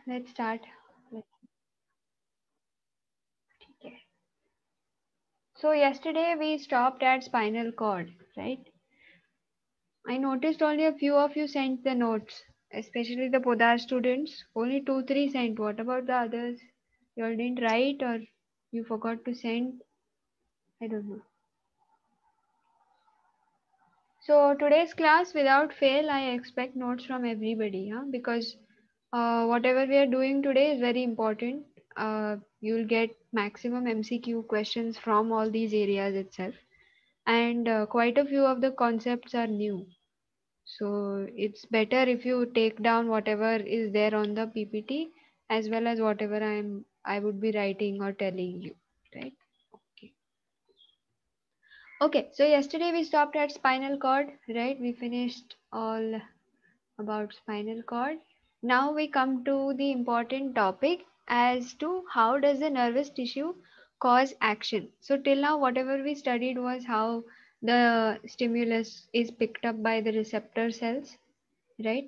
let's start. Let's, okay. So yesterday we stopped at spinal cord, right? I noticed only a few of you sent the notes, especially the Podar students. Only two, three sent. What about the others? You all didn't write or you forgot to send? I don't know. So today's class, without fail, I expect notes from everybody, huh? Because whatever we are doing today is very important. You'll get maximum MCQ questions from all these areas itself, and quite a few of the concepts are new. So it's better if you take down whatever is there on the PPT as well as whatever I would be writing or telling you, right? Okay. Okay, so yesterday we stopped at spinal cord, right? We finished all about spinal cord. Now we come to the important topic as to how does the nervous tissue cause action. So till now whatever we studied was how the stimulus is picked up by the receptor cells, right?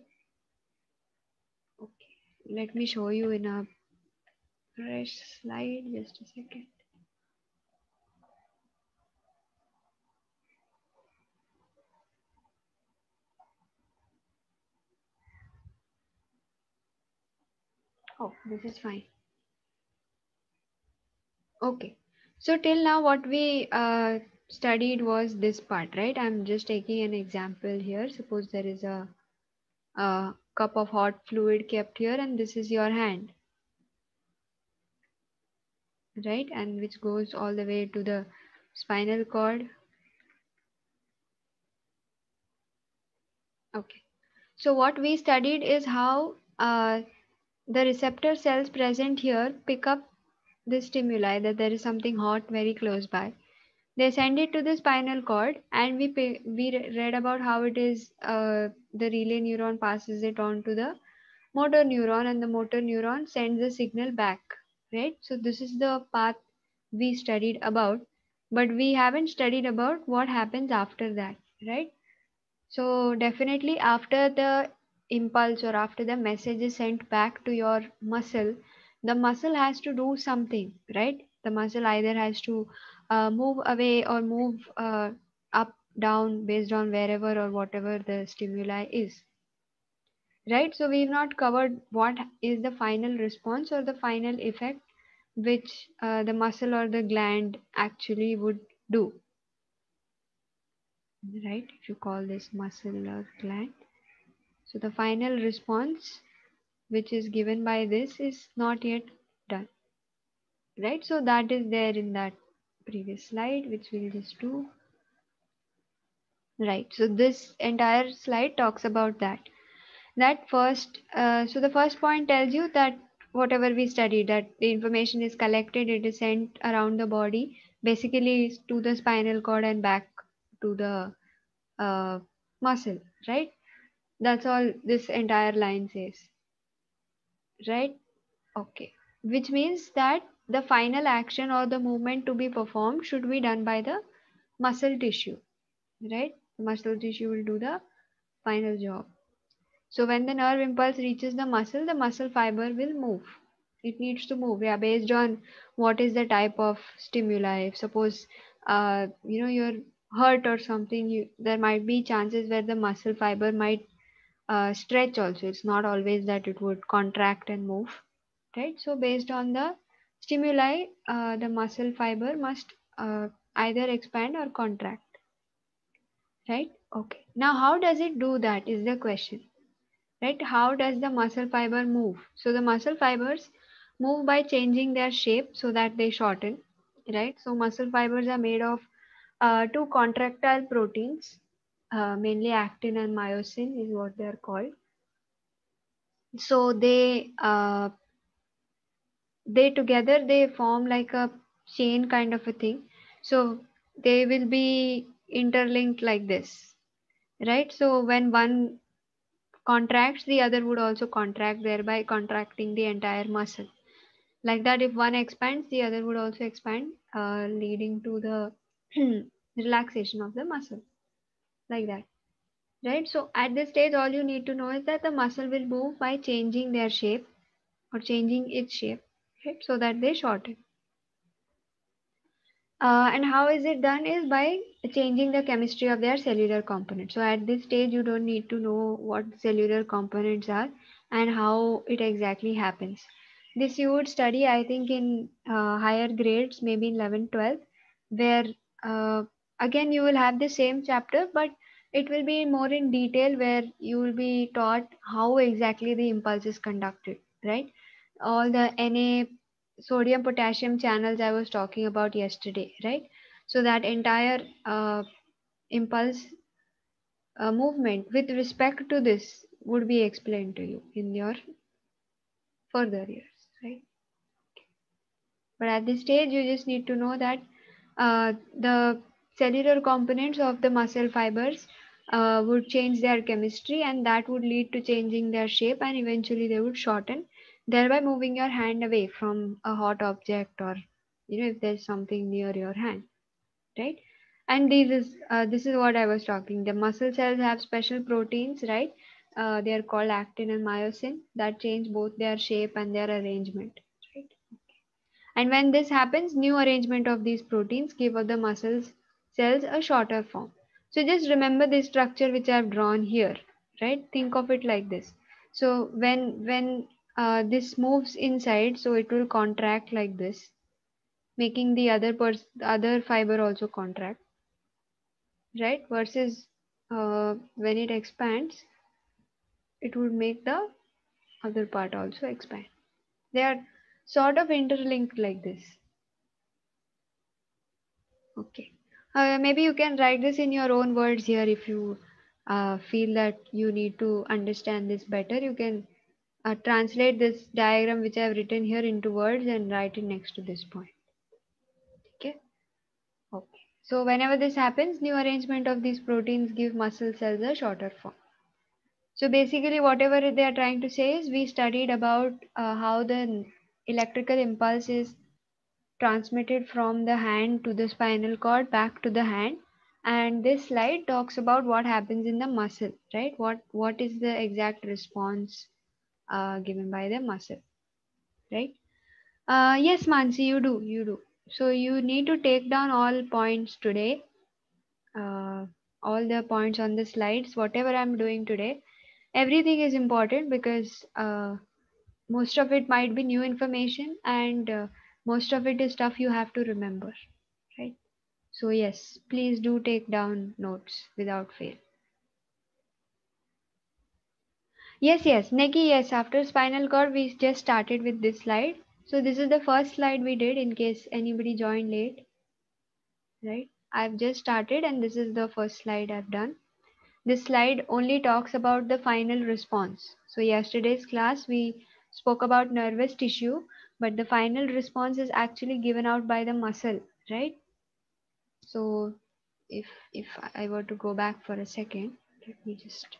Okay, let me show you in a fresh slide, just a second. Oh, this is fine. Okay, so till now what we studied was this part, right? I'm just taking an example here. Suppose there is a cup of hot fluid kept here and this is your hand, right? And which goes all the way to the spinal cord. Okay, so what we studied is how the receptor cells present here pick up the stimuli that there is something hot very close by. They send it to the spinal cord, and we read about how it is the relay neuron passes it on to the motor neuron, and the motor neuron sends the signal back, right? So this is the path we studied about, but we haven't studied about what happens after that, right? So definitely after the impulse or after the message is sent back to your muscle, the muscle has to do something, right? The muscle either has to move away or move up, down based on wherever or whatever the stimuli is, right? So we've not covered what is the final response or the final effect which the muscle or the gland actually would do, right? If you call this muscle or gland. So the final response which is given by this is not yet done, right? So that is there in that previous slide, which we'll just do. Right. So this entire slide talks about that. That first, so the first point tells you that whatever we studied, that the information is collected, it is sent around the body, basically to the spinal cord and back to the uh, muscle, right? That's all this entire line says, right? Okay, which means that the final action or the movement to be performed should be done by the muscle tissue, right? The muscle tissue will do the final job. So when the nerve impulse reaches the muscle fiber will move. It needs to move, yeah, based on what is the type of stimuli. If suppose you're hurt or something, there might be chances where the muscle fiber might stretch also. It's not always that it would contract and move, right? So based on the stimuli, the muscle fiber must either expand or contract, right? Okay. Now, how does it do that is the question, right? How does the muscle fiber move? So the muscle fibers move by changing their shape so that they shorten, right? So muscle fibers are made of two contractile proteins, mainly actin and myosin is what they are called. So they together they form like a chain kind of a thing. So they will be interlinked like this, right? So when one contracts, the other would also contract, thereby contracting the entire muscle. Like that, if one expands, the other would also expand, leading to the relaxation of the muscle, like that, right? So at this stage all you need to know is that the muscle will move by changing their shape, or changing its shape, right? So that they shorten. And how is it done is by changing the chemistry of their cellular components. So at this stage, you don't need to know what cellular components are and how it exactly happens. This you would study, I think, in higher grades, maybe in 11, 12, where uh, again you will have the same chapter, but it will be more in detail where you will be taught how exactly the impulse is conducted, right? All the Na sodium potassium channels I was talking about yesterday, right? So that entire impulse movement with respect to this would be explained to you in your further years, right? But at this stage, you just need to know that the cellular components of the muscle fibers would change their chemistry, and that would lead to changing their shape, and eventually they would shorten, thereby moving your hand away from a hot object, or if there's something near your hand, right? And this is what I was talking. The muscle cells have special proteins, right? They are called actin and myosin that change both their shape and their arrangement, right? And when this happens, new arrangement of these proteins give the muscles cells a shorter form. So just remember this structure which I have drawn here, right? Think of it like this. So when this moves inside, so it will contract like this, making the other fiber also contract, right? Versus when it expands, it would make the other part also expand. They are sort of interlinked like this. Okay. Maybe you can write this in your own words here if you feel that you need to understand this better. You can translate this diagram which I have written here into words and write it next to this point. Okay. Okay. So whenever this happens, new arrangement of these proteins give muscle cells a shorter form. So basically, whatever they are trying to say is we studied about how the electrical impulse is transmitted from the hand to the spinal cord back to the hand, and this slide talks about what happens in the muscle, right? What is the exact response given by the muscle, right? Yes, Mansi, you do. So you need to take down all points today, uh, all the points on the slides, whatever I'm doing today. Everything is important because most of it might be new information, and most of it is stuff you have to remember, right? So yes, please do take down notes without fail. Yes, Neki, yes, after spinal cord, we just started with this slide. So this is the first slide we did in case anybody joined late, right? I've just started and this is the first slide I've done. This slide only talks about the final response. So yesterday's class, we spoke about nervous tissue, but the final response is actually given out by the muscle, right? So if I were to go back for a second, let me just.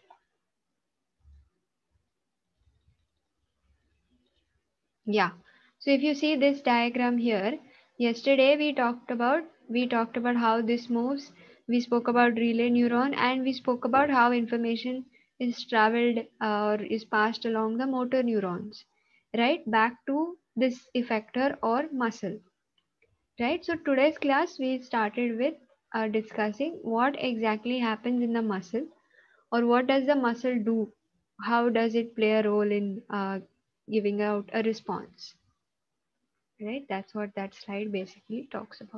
Yeah. So if you see this diagram here, yesterday we talked about how this moves. We spoke about relay neuron and we spoke about how information is traveled or is passed along the motor neurons, right? Back to this effector or muscle, right? So today's class we started with discussing what exactly happens in the muscle or what does the muscle do? How does it play a role in giving out a response? Right, that's what that slide basically talks about.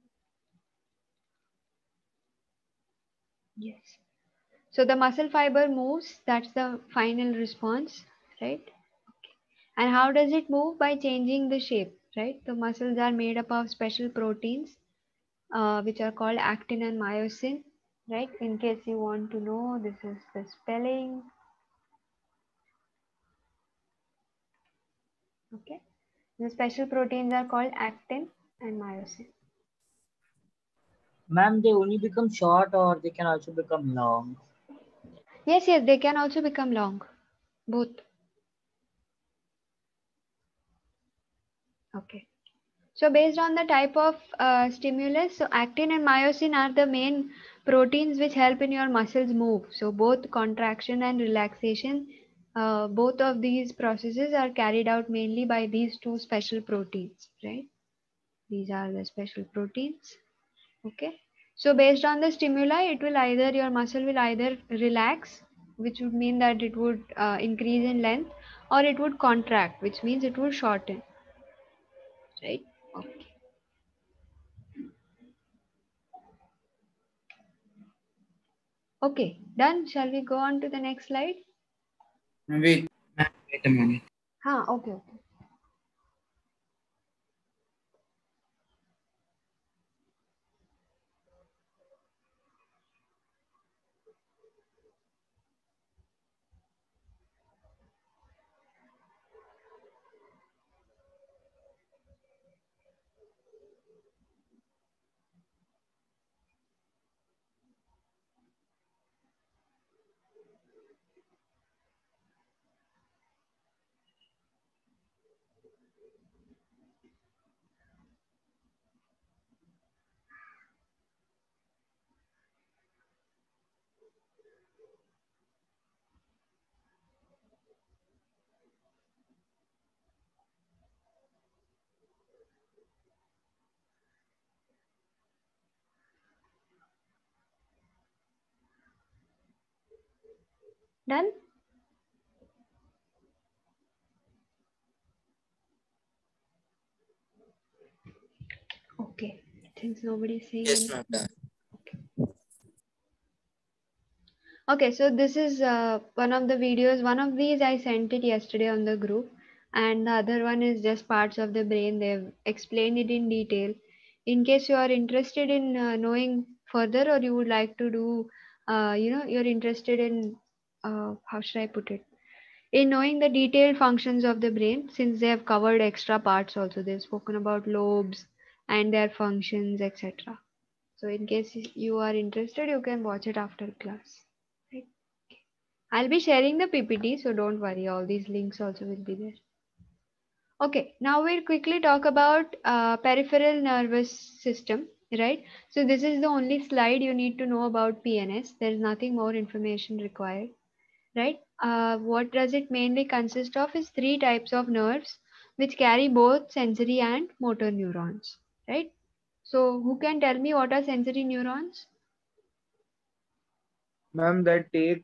Yes. So the muscle fiber moves, that's the final response, right? And how does it move? By changing the shape, right? The muscles are made up of special proteins which are called actin and myosin, right? In case you want to know, this is the spelling. Okay, the special proteins are called actin and myosin. Ma'am, they only become short or they can also become long. Yes, they can also become long, both. Okay. So based on the type of stimulus, so actin and myosin are the main proteins which help in your muscles move. So both contraction and relaxation both of these processes are carried out mainly by these two special proteins, right? These are the special proteins. Okay. So based on the stimuli, it will either, your muscle will either relax, which would mean that it would increase in length, or it would contract, which means it would shorten, right? Okay. Okay, done. Shall we go on to the next slide? Wait, ma'am, wait a minute. Okay, okay. Done? Okay. Since nobody is saying Yes, anything. ma'am, done. Okay, so this is one of the videos. One of these I sent it yesterday on the group, and the other one is just parts of the brain. They've explained it in detail. In case you are interested in knowing further, or you would like to do, you're interested in, how should I put it? In knowing the detailed functions of the brain, since they have covered extra parts also. They've spoken about lobes and their functions, etc. So in case you are interested, you can watch it after class. Right? I'll be sharing the PPT, so don't worry, all these links also will be there. Okay, now we'll quickly talk about peripheral nervous system, right? So this is the only slide you need to know about PNS. There's nothing more information required, right? What does it mainly consist of is three types of nerves which carry both sensory and motor neurons, right? So who can tell me what are sensory neurons? Ma'am, that take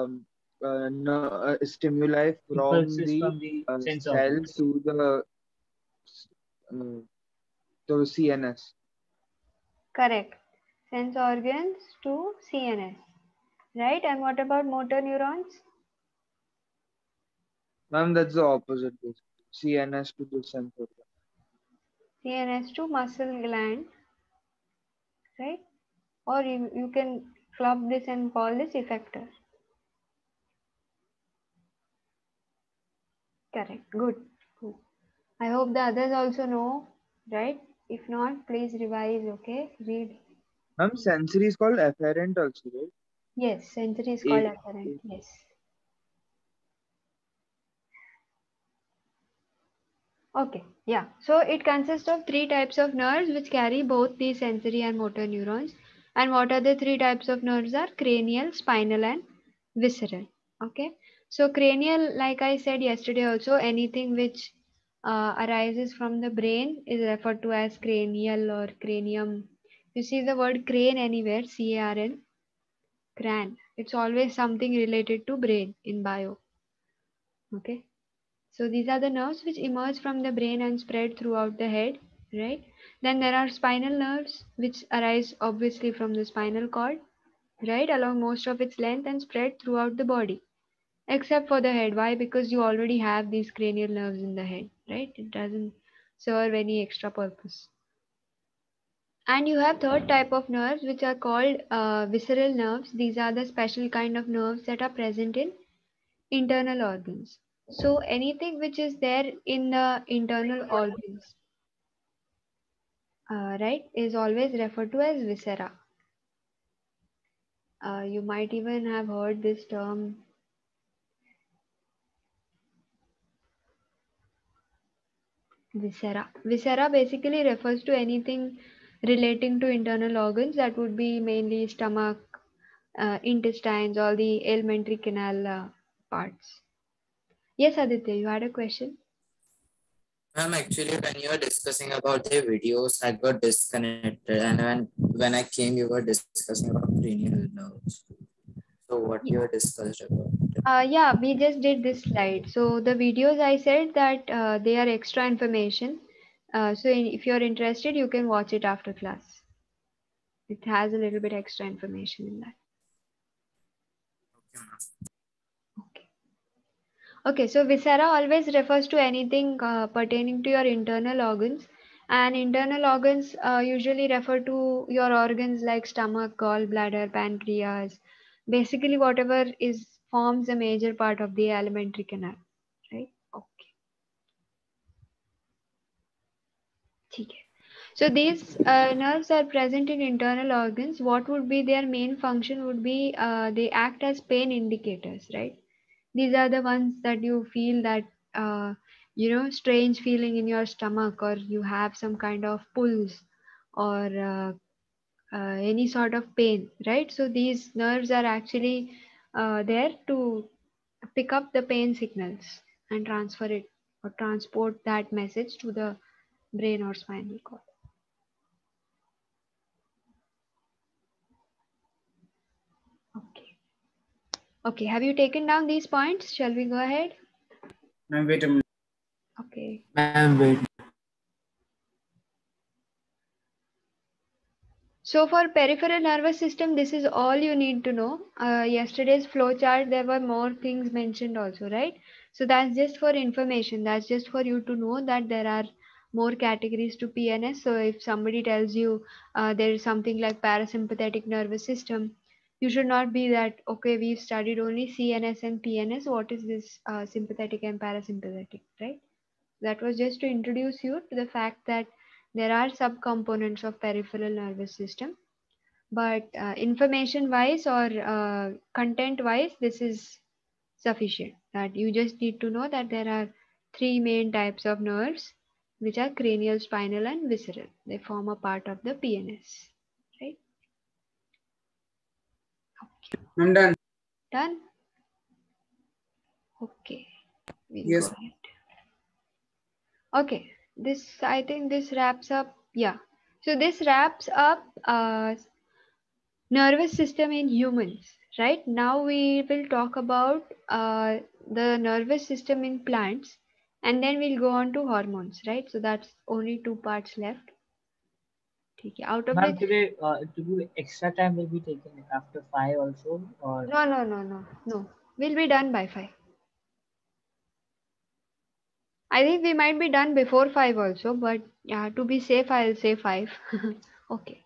stimuli from Impulses the from the sense cell organs. to uh, the CNS. Correct. Sense organs to CNS, right? And what about motor neurons? Ma'am, that's the opposite. CNS to the sense organ. CNS to muscle gland, right? Or you can club this and call this effector. Correct. Good. Good. I hope the others also know, right? If not, please revise, okay? Read. Ma'am, sensory is called afferent also, right? Yes, sensory is called A, afferent. Yes. Okay, yeah. So it consists of three types of nerves which carry both the sensory and motor neurons. And what are the three types of nerves are? Cranial, spinal, and visceral. Okay. So cranial, like I said yesterday also, anything which arises from the brain is referred to as cranial or cranium. You see the word crane anywhere, C-A-R-N, cran. It's always something related to brain in bio. Okay. So these are the nerves which emerge from the brain and spread throughout the head, right? Then there are spinal nerves which arise obviously from the spinal cord, right, along most of its length and spread throughout the body, except for the head. Why? Because you already have these cranial nerves in the head, right? It doesn't serve any extra purpose. And you have third type of nerves which are called visceral nerves. These are the special kind of nerves that are present in internal organs. So anything which is there in the internal organs, right, is always referred to as viscera. You might even have heard this term, viscera. Viscera basically refers to anything relating to internal organs. That would be mainly stomach, intestines, all the alimentary canal parts. Yes, Aditya, you had a question? Ma'am, actually, when you were discussing about the videos, I got disconnected, and when I came, you were discussing about cranial nerves. So, what you were discussed about? Yeah, we just did this slide. So the videos I said that they are extra information. If you're interested, you can watch it after class. It has a little bit extra information in that. Okay, ma'am. Okay. Okay, so viscera always refers to anything pertaining to your internal organs, and internal organs usually refer to your organs like stomach, gallbladder, pancreas, basically whatever is forms a major part of the alimentary canal, right? Okay. ठीक है. So these nerves are present in internal organs. What would be their main function would be they act as pain indicators, right? These are the ones that you feel that strange feeling in your stomach, or you have some kind of pulse, or any sort of pain, right? So these nerves are actually there to pick up the pain signals and transfer it or transport that message to the brain or spinal cord. Okay. Okay, have you taken down these points? Shall we go ahead? Ma'am, wait a minute. Okay. Ma'am, wait. So for peripheral nervous system, this is all you need to know. Yesterday's flowchart, there were more things mentioned also, right? So that's just for information. That's just for you to know that there are more categories to PNS. So if somebody tells you there is something like parasympathetic nervous system, you should not be that, okay, we've studied only CNS and PNS. What is this sympathetic and parasympathetic, right? That was just to introduce you to the fact that there are subcomponents of peripheral nervous system, but information wise or content wise, this is sufficient. That you just need to know that there are three main types of nerves, which are cranial, spinal, and visceral. They form a part of the PNS, right? I'm done. Done. Okay, we'll Yes. go ahead. Okay, this, I think this wraps up. Yeah, so this wraps up nervous system in humans. Right now we will talk about the nervous system in plants, and then we'll go on to hormones, right? So that's only two parts left. Okay, out of Ma'am, which today it will be extra time will be taken after 5 also, or no, we'll be done by 5. I think we might be done before 5 also, but yeah, to be safe, I'll say 5. Okay.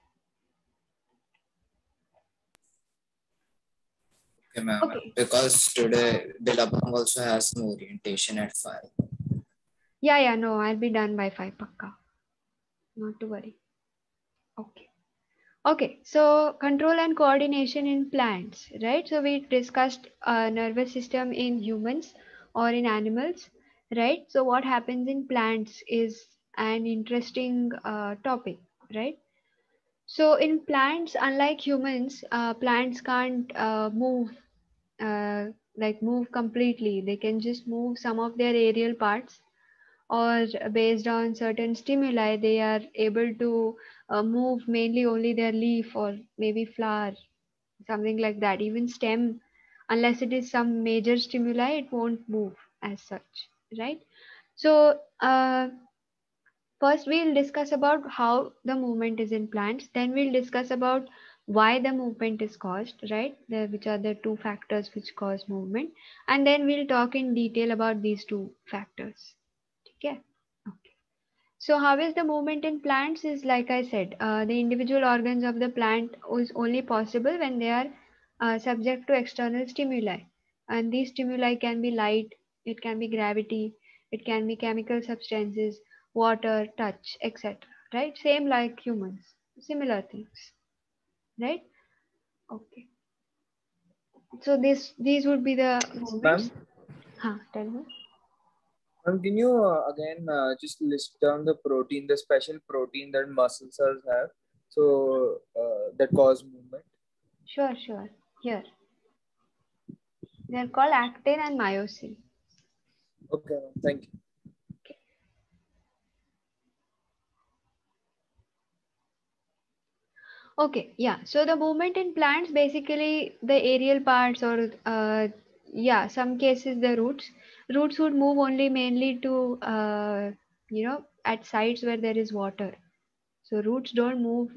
Okay, ma'am. Okay. Because today Billabong also has some orientation at 5. Yeah, no, I'll be done by 5, pakka. Not to worry. Okay. Okay, so control and coordination in plants, right? So we discussed nervous system in humans or in animals, right? So what happens in plants is an interesting topic, right? So in plants, unlike humans, plants can't uh, move completely. They can just move some of their aerial parts, or based on certain stimuli they are able to move mainly only their leaf or maybe flower, something like that. Even stem, unless it is some major stimuli, it won't move as such, right? So first we'll discuss about how the movement is in plants, then we'll discuss about why the movement is caused, right? Which are the two factors which cause movement, and then we'll talk in detail about these two factors. Okay. Okay. So how is the movement in plants is, like I said, the individual organs of the plant is only possible when they are subject to external stimuli. And these stimuli can be light, it can be gravity, it can be chemical substances, water, touch, etc. Right? Same like humans, similar things. Right? Okay. So these would be the Ma'am, movements. Tell me. ma'am, can you again just list down the protein, the special protein that muscle cells have, so that cause movement? Sure. Here. They're called actin and myosin. Okay, thank you. Okay, yeah. So the movement in plants, basically the aerial parts or yeah, some cases the roots. Roots would move only mainly to at sites where there is water. So roots don't move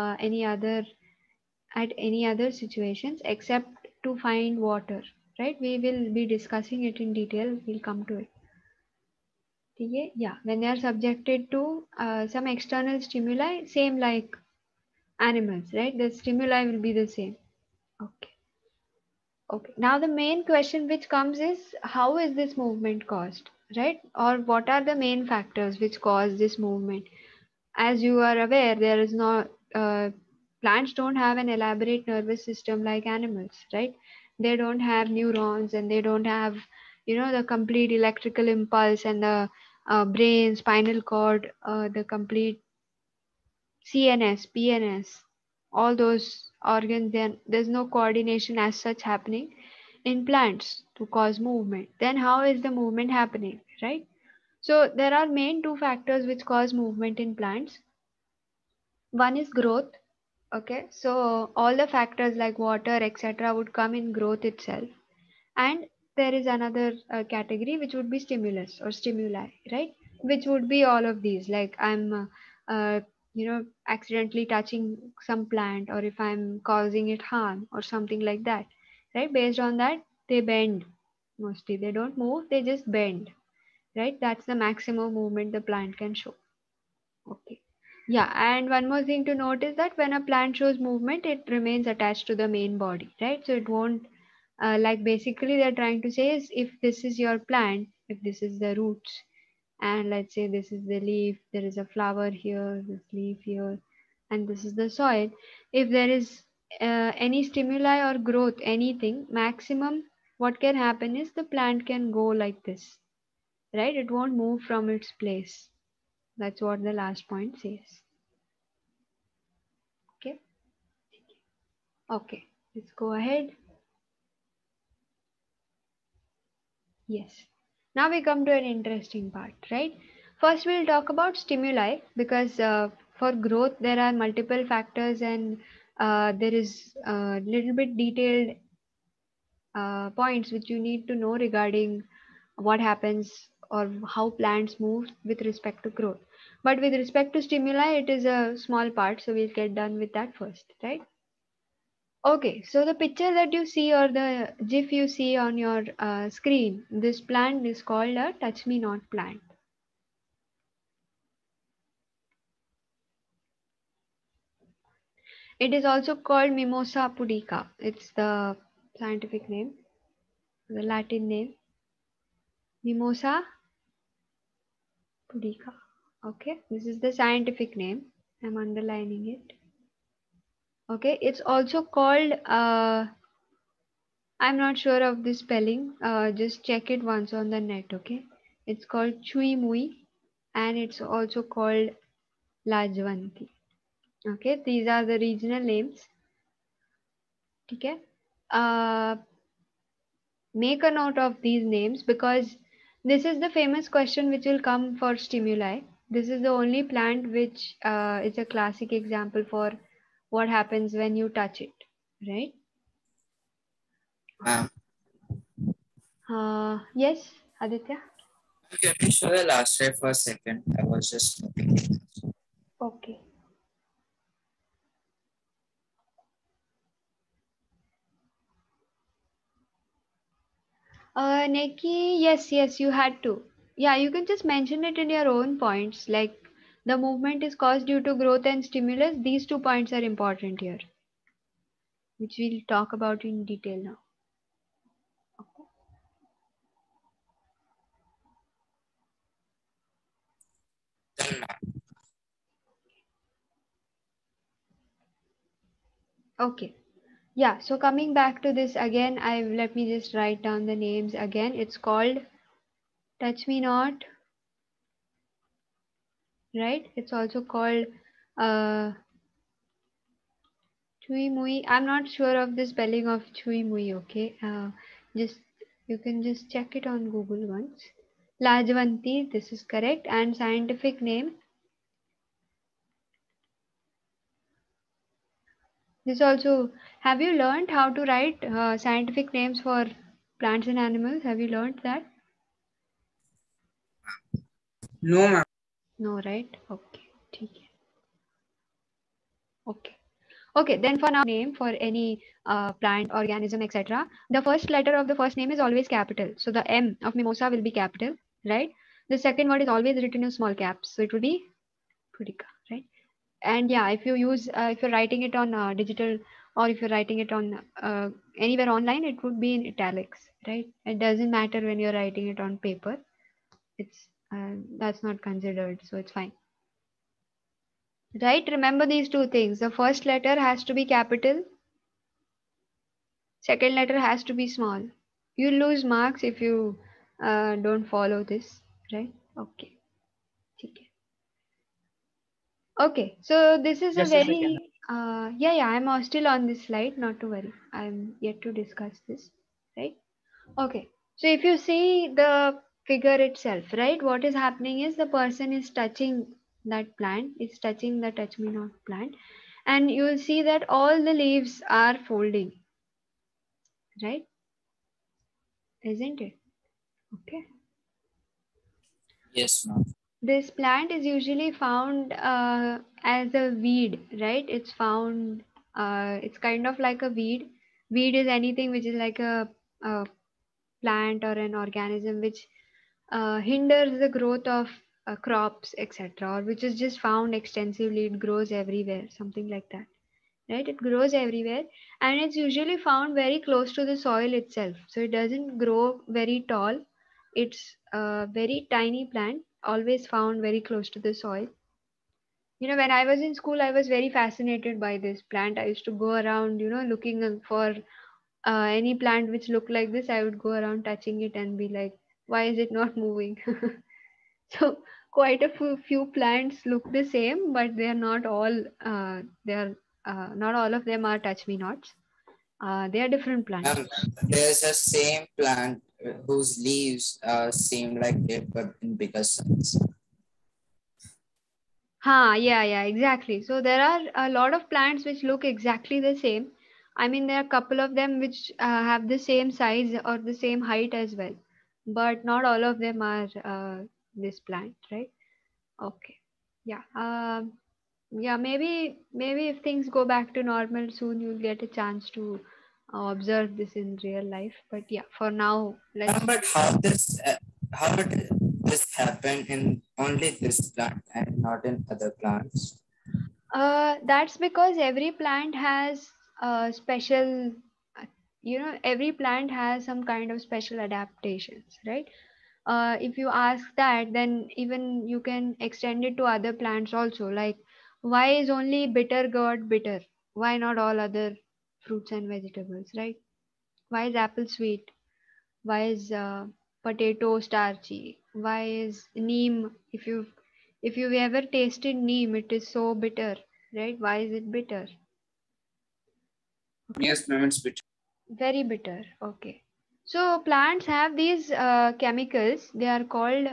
any other situations except to find water, right? We will be discussing it in detail. We'll come to it. Okay? Yeah, when they are subjected to some external stimuli, same like animals, right? The stimuli will be the same. Okay. Okay. Now the main question which comes is how is this movement caused, right? Or what are the main factors which cause this movement? As you are aware, there is no plants don't have an elaborate nervous system like animals, right? They don't have neurons and they don't have, the complete electrical impulse and the brain, spinal cord, the complete CNS, PNS, all those organs. Then there's no coordination as such happening in plants to cause movement. Then how is the movement happening, right? So there are main two factors which cause movement in plants. One is growth. Okay, so all the factors like water, etc., would come in growth itself. And there is another category which would be stimulus or stimuli, right? Which would be all of these. Like accidentally touching some plant, or if I'm causing it harm or something like that, right? Based on that, they bend mostly. They don't move, they just bend, right? That's the maximum movement the plant can show. Okay. Yeah, and one more thing to note is that when a plant shows movement, it remains attached to the main body, right? So it won't, like basically they're trying to say is if this is your plant, if this is the roots, and let's say this is the leaf, there is a flower here, this leaf here, and this is the soil. If there is any stimuli or growth, anything, maximum what can happen is the plant can go like this, right? It won't move from its place. That's what the last point says. Okay. Okay. Let's go ahead. Yes. Now we come to an interesting part, right? First, we'll talk about stimuli because for growth there are multiple factors and there is a little bit detailed points which you need to know regarding what happens or how plants move with respect to growth. But with respect to stimuli, it is a small part, so we'll get done with that first, right? Okay, so the picture that you see or the GIF you see on your screen, this plant is called a touch me not plant. It is also called Mimosa pudica. It's the scientific name, the Latin name, Mimosa pudica. Okay, this is the scientific name. I'm underlining it. Okay, it's also called, I'm not sure of the spelling, just check it once on the net, okay? It's called Chui Mui and it's also called Lajwanti. Okay, these are the regional names. Okay, make a note of these names because this is the famous question which will come for stimuli. This is the only plant which is a classic example for what happens when you touch it, right? Ma'am, Yes, Aditya. can you show the last slide for a second? I was just looking. Okay. Neki, yes, you had to. Yeah, you can just mention it in your own points. Like the movement is caused due to growth and stimulus. These 2 points are important here, which we'll talk about in detail now. Then, ma'am, Okay. Yeah, so coming back to this again, I let me just write down the names again. It's called Touch Me Not, right? It's also called uh, Chui Mui. I'm not sure of the spelling of Chui Mui, okay? Just you can just check it on Google once. Lajvanti, this is correct. And scientific name? This also, have you learned how to write scientific names for plants and animals? Have you learned that? No, ma'am. No, right? Okay. ठीक है. Okay. Okay, then for now, name for any plant, organism, etc. The first letter of the first name is always capital. So the M of mimosa will be capital, right? The second word is always written in small caps. So it will be Pudika, right? And yeah, if you use, if you're writing it on digital, or if you're writing it on anywhere online, it would be in italics, right? It doesn't matter when you're writing it on paper. It's that's not considered, so it's fine. Right? Remember these two things. The first letter has to be capital. Second letter has to be small. You lose marks if you don't follow this, right? Okay. ठीक है. Okay, so this is a Just a second. very yeah, I'm still on this slide, not to worry. I'm yet to discuss this, right? Okay, so if you see the figure itself, right, what is happening is the person is touching that plant, is touching the touch me not plant, and you will see that all the leaves are folding, right? Isn't it? Okay. Yes, ma'am. This plant is usually found as a weed, right? It's found, it's kind of like a weed. Weed is anything which is like a plant or an organism which hinders the growth of crops, etc., or which is just found extensively. It grows everywhere, something like that, right? It grows everywhere, and it's usually found very close to the soil itself. So it doesn't grow very tall. It's a very tiny plant, always found very close to the soil. You know, when I was in school, I was very fascinated by this plant. I used to go around, you know, looking for any plant which looked like this. I would go around touching it and be like, why is it not moving? So quite a few plants look the same, but they are not all. They are not all of them are touch me nots. They are different plants. There's a same plant whose leaves seem like it, but in bigger size. Yeah, exactly. So there are a lot of plants which look exactly the same. I mean, there are a couple of them which have the same size or the same height as well, but not all of them are this plant, right? Okay. Yeah. Yeah. Maybe if things go back to normal soon, you'll get a chance to observe this in real life. But yeah, for now, let's. But how did this happen in only this plant and not in other plants? That's because every plant has a special, you know, every plant has some kind of special adaptations, right? If you ask that, then even you can extend it to other plants also. Like, why is only bitter gourd bitter? Why not all other fruits and vegetables, right? Why is apple sweet? Why is potato starchy? Why is neem? If you've ever tasted neem, it is so bitter, right? Why is it bitter? Okay. Yes, ma'am, it's bitter. Very bitter. Okay. So plants have these chemicals. They are called.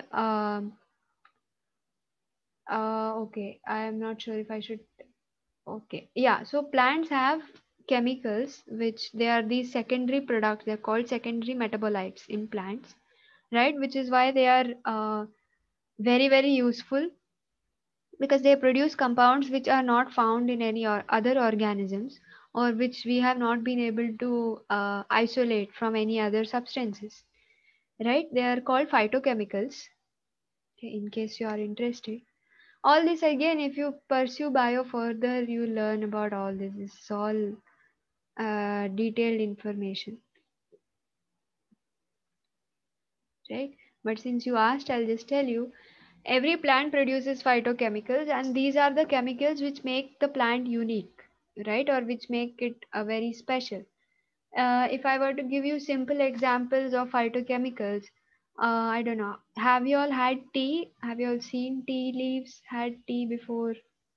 Okay. I am not sure if I should. Okay. Yeah. So plants have chemicals which they are these secondary products. They're called secondary metabolites in plants, right? Which is why they are very useful because they produce compounds which are not found in any or other organisms or which we have not been able to isolate from any other substances, right? They are called phytochemicals. Okay, in case you are interested, all this again, if you pursue bio further, you learn about all this. This is all detailed information, right? But since you asked, I'll just tell you. Every plant produces phytochemicals, and these are the chemicals which make the plant unique, right? Or which make it very special. If I were to give you simple examples of phytochemicals, I don't know. Have you all had tea? Have you all seen tea leaves? Had tea before?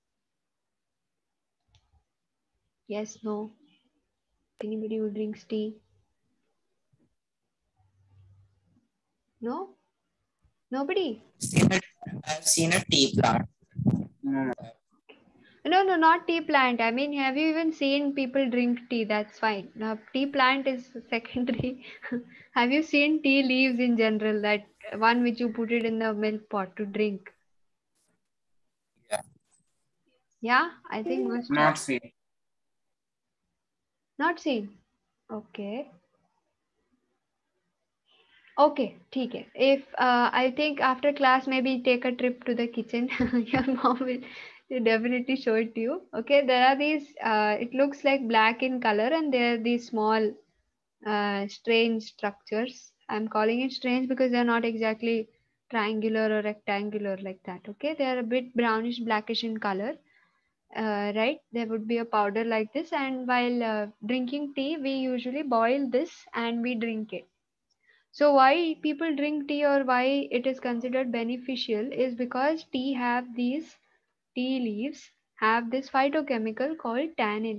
Yes, no. Anybody who drinks tea? No? Nobody? I've seen a tea plant. No. No, no, not tea plant. I mean, have you even seen people drink tea? That's fine. Now, tea plant is secondary. Have you seen tea leaves in general? That one which you put it in the milk pot to drink? Yeah. Yeah, I think must have. Not seen. Not seen. Okay. Okay, ठीक है. If I think after class maybe take a trip to the kitchen. Your mom will definitely show it to you. Okay, there are these. It looks like black in color, and there are these small, strange structures. I'm calling it strange because they're not exactly triangular or rectangular like that. Okay, they are a bit brownish, blackish in color. Right, there would be a powder like this, and while drinking tea, we usually boil this and we drink it. So why people drink tea or why it is considered beneficial is because tea leaves have this phytochemical called tannin.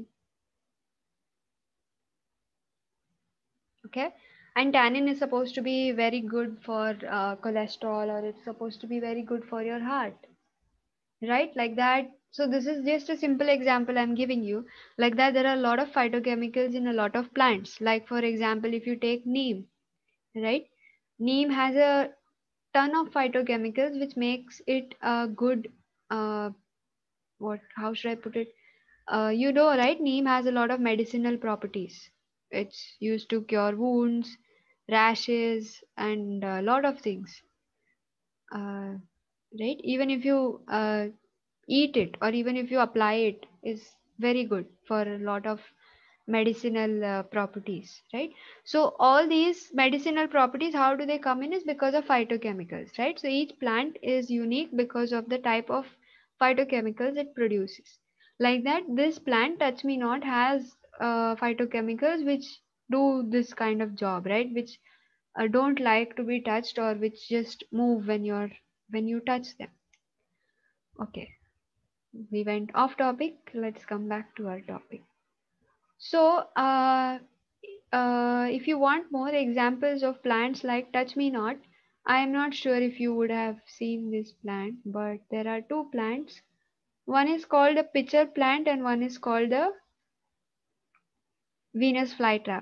Okay, and tannin is supposed to be very good for cholesterol, or it's supposed to be very good for your heart, right? Like that. So this is just a simple example I'm giving you. Like that, there are a lot of phytochemicals in a lot of plants. Like for example, if you take neem, right? Neem has a ton of phytochemicals which makes it a good, uh, what how should I put it, you know, right, neem has a lot of medicinal properties. It's used to cure wounds, rashes, and a lot of things, uh, right? Even if you eat it or even if you apply it is very good for a lot of medicinal properties, right? So all these medicinal properties, how do they come in, is because of phytochemicals, right? So each plant is unique because of the type of phytochemicals it produces. Like that, this plant touch me not has phytochemicals which do this kind of job, right? Which don't like to be touched, or which just move when you touch them. Okay, we went off topic. Let's come back to our topic. So, if you want more examples of plants like Touch Me Not, I am not sure if you would have seen this plant, but there are two plants. One is called a pitcher plant and one is called the Venus flytrap.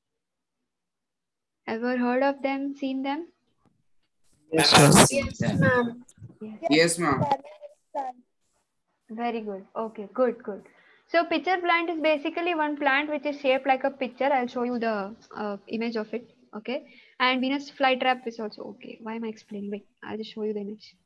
Ever heard of them, seen them? Yes, I've sir. seen Yes, them. ma'am. Yes. Yes, ma'am. Very good. Okay, good, good. So pitcher plant is basically one plant which is shaped like a pitcher. I'll show you the image of it. Okay. And Venus flytrap is also okay. Why am I explaining? Wait, I'll just show you the image.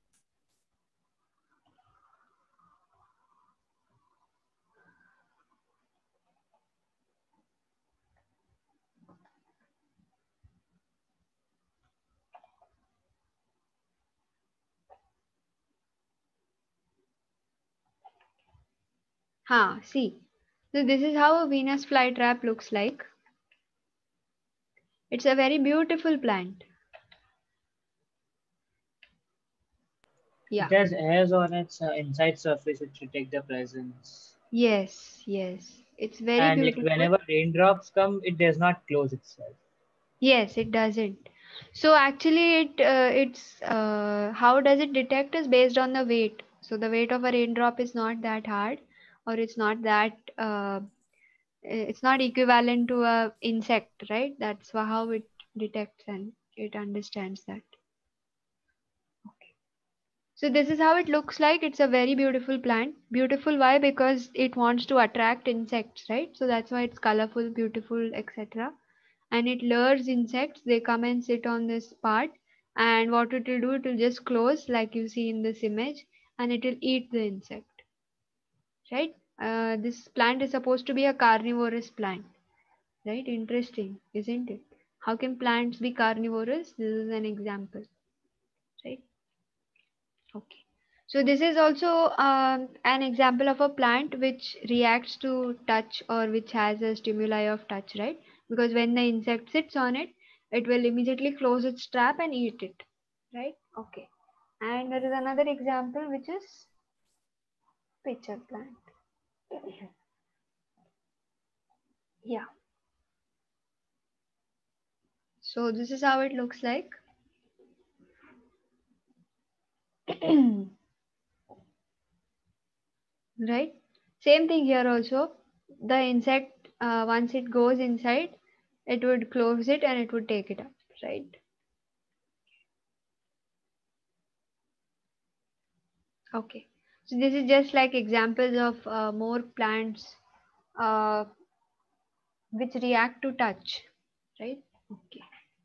See. So this is how a Venus flytrap looks like. It's a very beautiful plant. Yeah. It has hairs on its inside surface which detect the presence. Yes, yes. It's very And like beautiful. whenever raindrops come, it does not close itself. Yes, it doesn't. So actually, it's how does it detect is based on the weight. So the weight of a raindrop is not that hard, or it's not equivalent to a insect, right? That's how it detects and it understands that. Okay. So this is how it looks like. It's a very beautiful plant. Beautiful, why? Because it wants to attract insects, right? So that's why it's colorful, beautiful, etc. And it lures insects. They come and sit on this part, and what it will do, it will just close like you see in this image, and it will eat the insect, right? This plant is supposed to be a carnivorous plant, right? Interesting, isn't it? How can plants be carnivorous? This is an example, right? Okay. So this is also an example of a plant which reacts to touch, or which has a stimuli of touch, right? Because when the insect sits on it, it will immediately close its trap and eat it, right? Okay. And there is another example which is pitcher plant. Yeah. So this is how it looks like. Right? Same thing here also. The insect, once it goes inside, it would close it and it would take it up, right? Okay. So this is just like examples of more plants uh, which react to touch, right? Okay.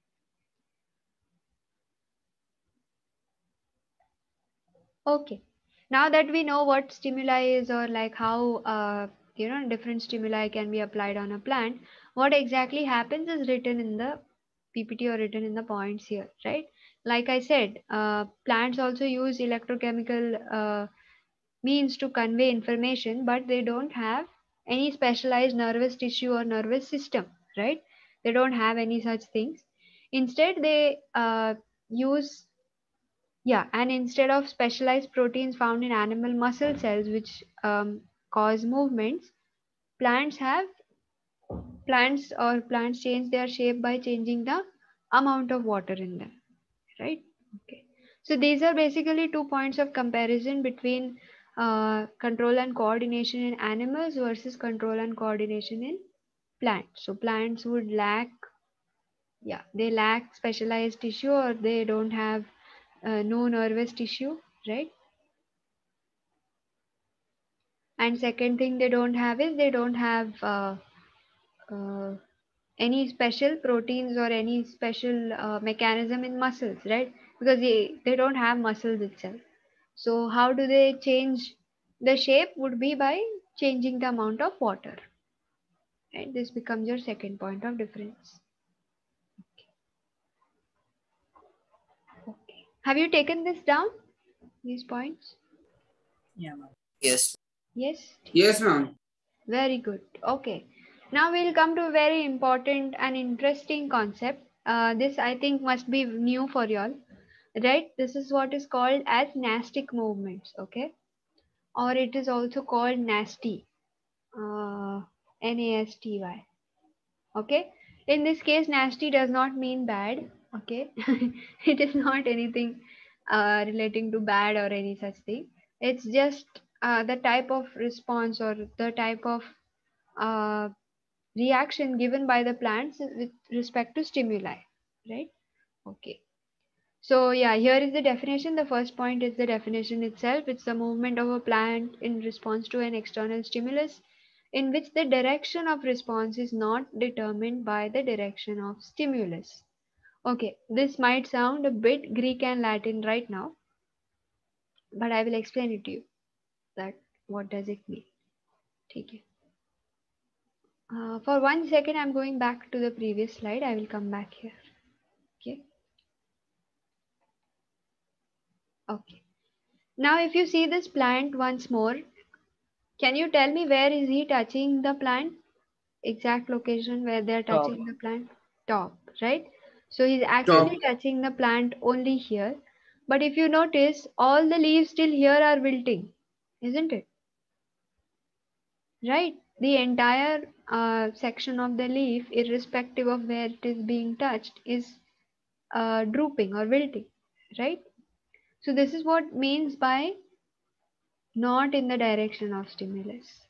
Okay. Now that we know what stimuli is, or like how different stimuli can be applied on a plant, what exactly happens is written in the PPT or written in the points here, right? Like I said, plants also use electrochemical means to convey information, but they don't have any specialized nervous tissue or nervous system, right? They don't have any such things. Instead, they use, yeah, and instead of specialized proteins found in animal muscle cells, which cause movements, plants have plants change their shape by changing the amount of water in them, right? Okay. So these are basically 2 points of comparison between control and coordination in animals versus control and coordination in plants. So plants would lack, yeah, they lack specialized tissue, or they don't have no nervous tissue, right? And second thing they don't have is they don't have uh, any special proteins or any special mechanism in muscles, right? Because they don't have muscles itself. So how do they change the shape? Would be by changing the amount of water, right? This becomes your second point of difference. Okay. Have you taken this down, these points? Yeah, ma'am. Yes. Yes. Yes, ma'am. Very good. Okay. Now we'll come to a very important and interesting concept. This I think must be new for y'all, right? This is what is called as nastic movements, okay? Or it is also called nasty, NASTY. Okay. In this case, nasty does not mean bad. Okay. It is not anything relating to bad or any such thing. It's just the type of response or the type of uh, reaction given by the plants with respect to stimuli, right? Okay. So yeah, here is the definition. The first point is the definition itself. It's the movement of a plant in response to an external stimulus in which the direction of response is not determined by the direction of stimulus. Okay, this might sound a bit Greek and Latin right now, but I will explain it to you that what does it mean. Okay. For 1 second, I'm going back to the previous slide. I will come back here. Okay. Okay. Now, if you see this plant once more, can you tell me where is he touching the plant? Exact location where they're Top. touching the plant? Top, right? So he's Top. actually touching the plant only here. But if you notice, all the leaves still here are wilting, isn't it? Right? The entire section of the leaf, irrespective of where it is being touched, is drooping or wilting, right? So this is what means by not in the direction of stimulus.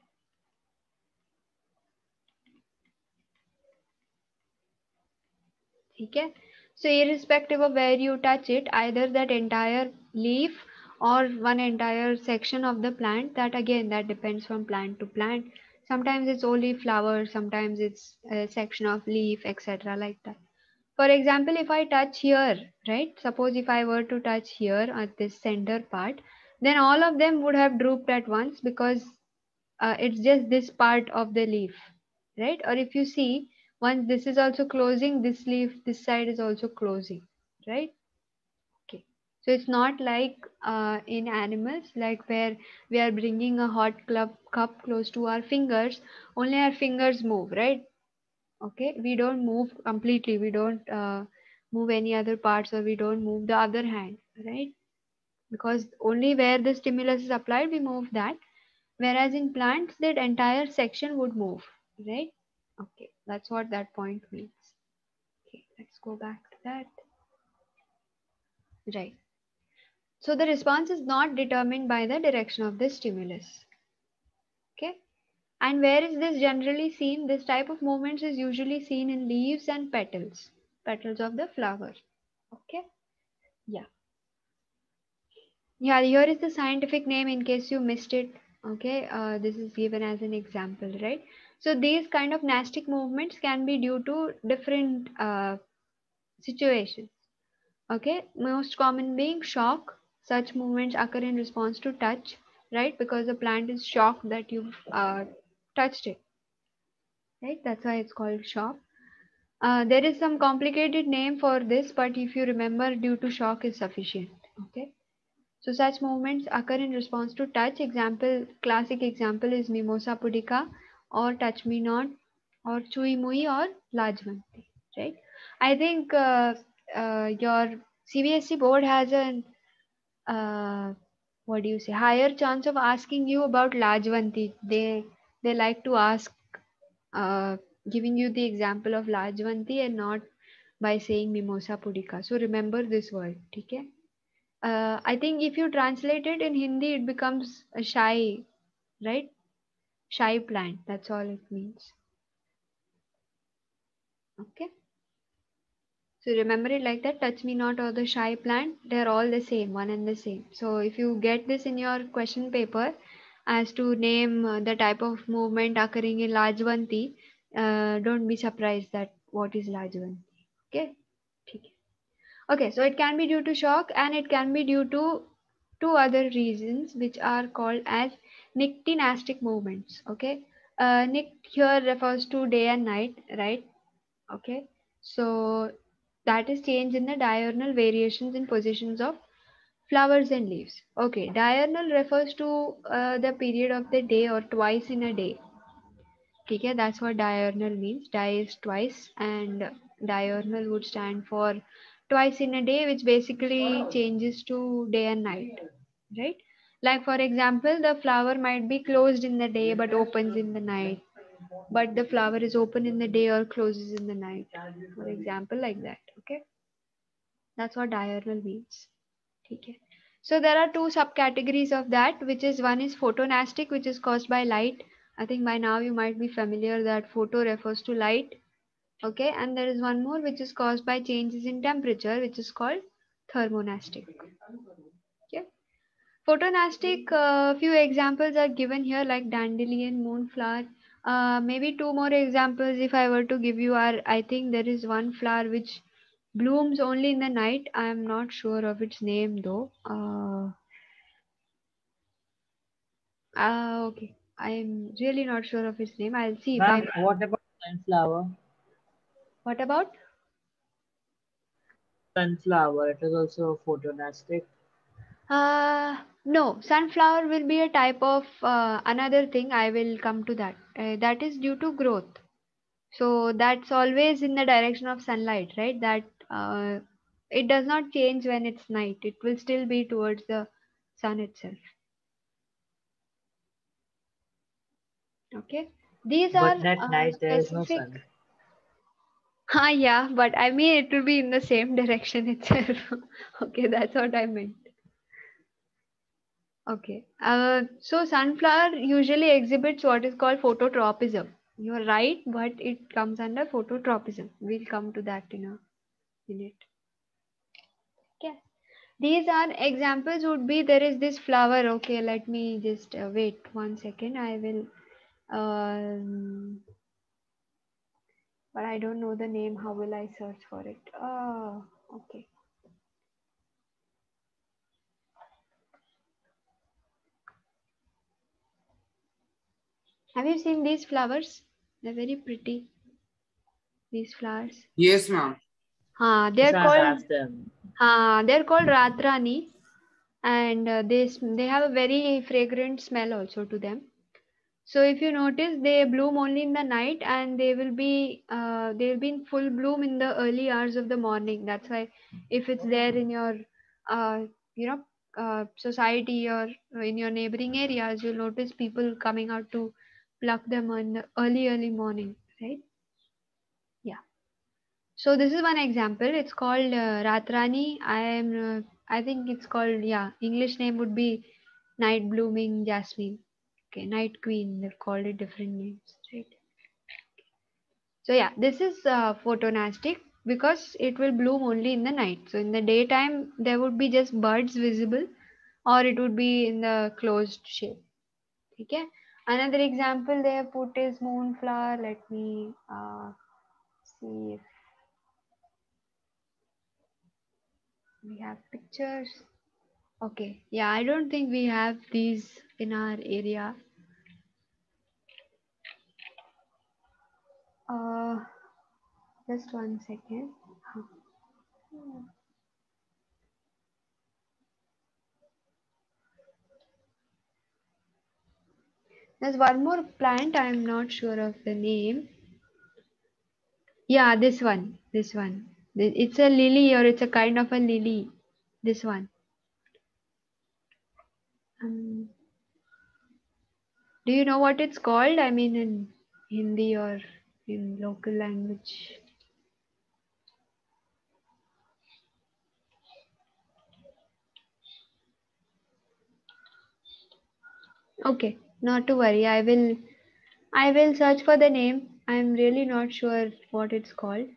Okay? So irrespective of where you touch it, either that entire leaf or one entire section of the plant, that again that depends from plant to plant. Sometimes it's only flower, sometimes it's a section of leaf, etc. like that. For example, if I touch here, right? Suppose if I were to touch here at this center part, then all of them would have drooped at once because it's just this part of the leaf, right? Or if you see, once this is also closing, this leaf, this side is also closing, right? Okay. So it's not like in animals, like where we are bringing a hot cup close to our fingers, only our fingers move, right? Okay, we don't move completely, we don't move any other parts, or we don't move the other hand, right? Because only where the stimulus is applied we move that, whereas in plants that entire section would move, right? Okay, that's what that point means. Okay, let's go back to that. Right. So the response is not determined by the direction of the stimulus. Okay. And where is this generally seen? This type of movements is usually seen in leaves and petals of the flower. Okay. Yeah. Yeah, here is the scientific name in case you missed it. Okay, this is given as an example, right? So these kind of nastic movements can be due to different situations. Okay, most common being shock. Such movements occur in response to touch, right? Because the plant is shocked that you've touched it, right? That's why it's called shock. There is some complicated name for this, but if you remember, due to shock is sufficient. Okay. So such movements occur in response to touch. Classic example is Mimosa pudica or Touch Me Not or Chui Mui or Lajvanti, right? I think your CBSE board has an what do you say, higher chance of asking you about Lajvanti. They like to ask uh, giving you the example of Lajvanti and not by saying Mimosa pudica. So remember this word, okay? I think if you translate it in Hindi, it becomes a shy, right? Shy plant. That's all it means. Okay. So remember it like that. Touch me not or the shy plant. They're all the same, one and the same. So if you get this in your question paper as to name the type of movement occurring in Lajvanti, don't be surprised that what is Lajvanti. Okay. Okay. So it can be due to shock and it can be due to two other reasons which are called as nictinastic movements. Okay, nict here refers to day and night, right? Okay, so that is change in the diurnal variations in positions of flowers and leaves. Okay, diurnal refers to the period of the day or twice in a day. Okay, that's what diurnal means. Di is twice and diurnal would stand for twice in a day, which basically changes to day and night, right? Like for example, the flower might be closed in the day but opens in the night, but the flower is open in the day or closes in the night. For example, like that. Okay, that's what diurnal means. Okay. So there are two subcategories of that, which is one is photonastic, which is caused by light. I think by now you might be familiar that photo refers to light. Okay, and there is one more which is caused by changes in temperature, which is called thermonastic. Okay. Photonastic, few examples are given here like dandelion, moonflower. Maybe two more examples if I were to give you are, I think there is one flower which blooms only in the night. I am not sure of its name though. Okay. I am really not sure of its name. I'll see if I. Ma'am, what about sunflower? What about? Sunflower, it is also photonastic. No, sunflower will be a type of another thing. I will come to that. That is due to growth. So that's always in the direction of sunlight, right? That it does not change when it's night. It will still be towards the sun itself. Okay. These are But at night there is no specific. sun. Yeah, but I mean it will be in the same direction itself. Okay, that's what I meant. Okay. So sunflower usually exhibits what is called phototropism. You are right, but it comes under phototropism. We'll come to that in a minute. Okay. These are examples would be there is this flower. Okay, let me just wait 1 second. I will. But I don't know the name. How will I search for it? Okay. Have you seen these flowers? They're very pretty. These flowers. Yes, ma'am. Yes, They're I called. have them. They're called Ratrani, and they have a very fragrant smell also to them. So if you notice, they bloom only in the night, and they will be in full bloom in the early hours of the morning. That's why if it's there in your uh, you know society or in your neighboring areas, you'll notice people coming out to pluck them in the early morning, right? Yeah. So this is one example. It's called Ratrani. I am I think it's called, yeah, English name would be night blooming jasmine. Okay, night queen. They've called it different names, right? So yeah, this is photonastic because it will bloom only in the night. So in the daytime, there would be just buds visible, or it would be in the closed shape. Okay. Another example they have put is moonflower. Let me see if we have pictures. Okay. Yeah, I don't think we have these in our area. Uh, just one second. There's one more plant. I'm not sure of the name. Yeah, this one. This one. It's a lily, or it's a kind of a lily. This one. Um, do you know what it's called? I mean, in Hindi or in local language. Okay, not to worry. I will search for the name. I'm really not sure what it's called.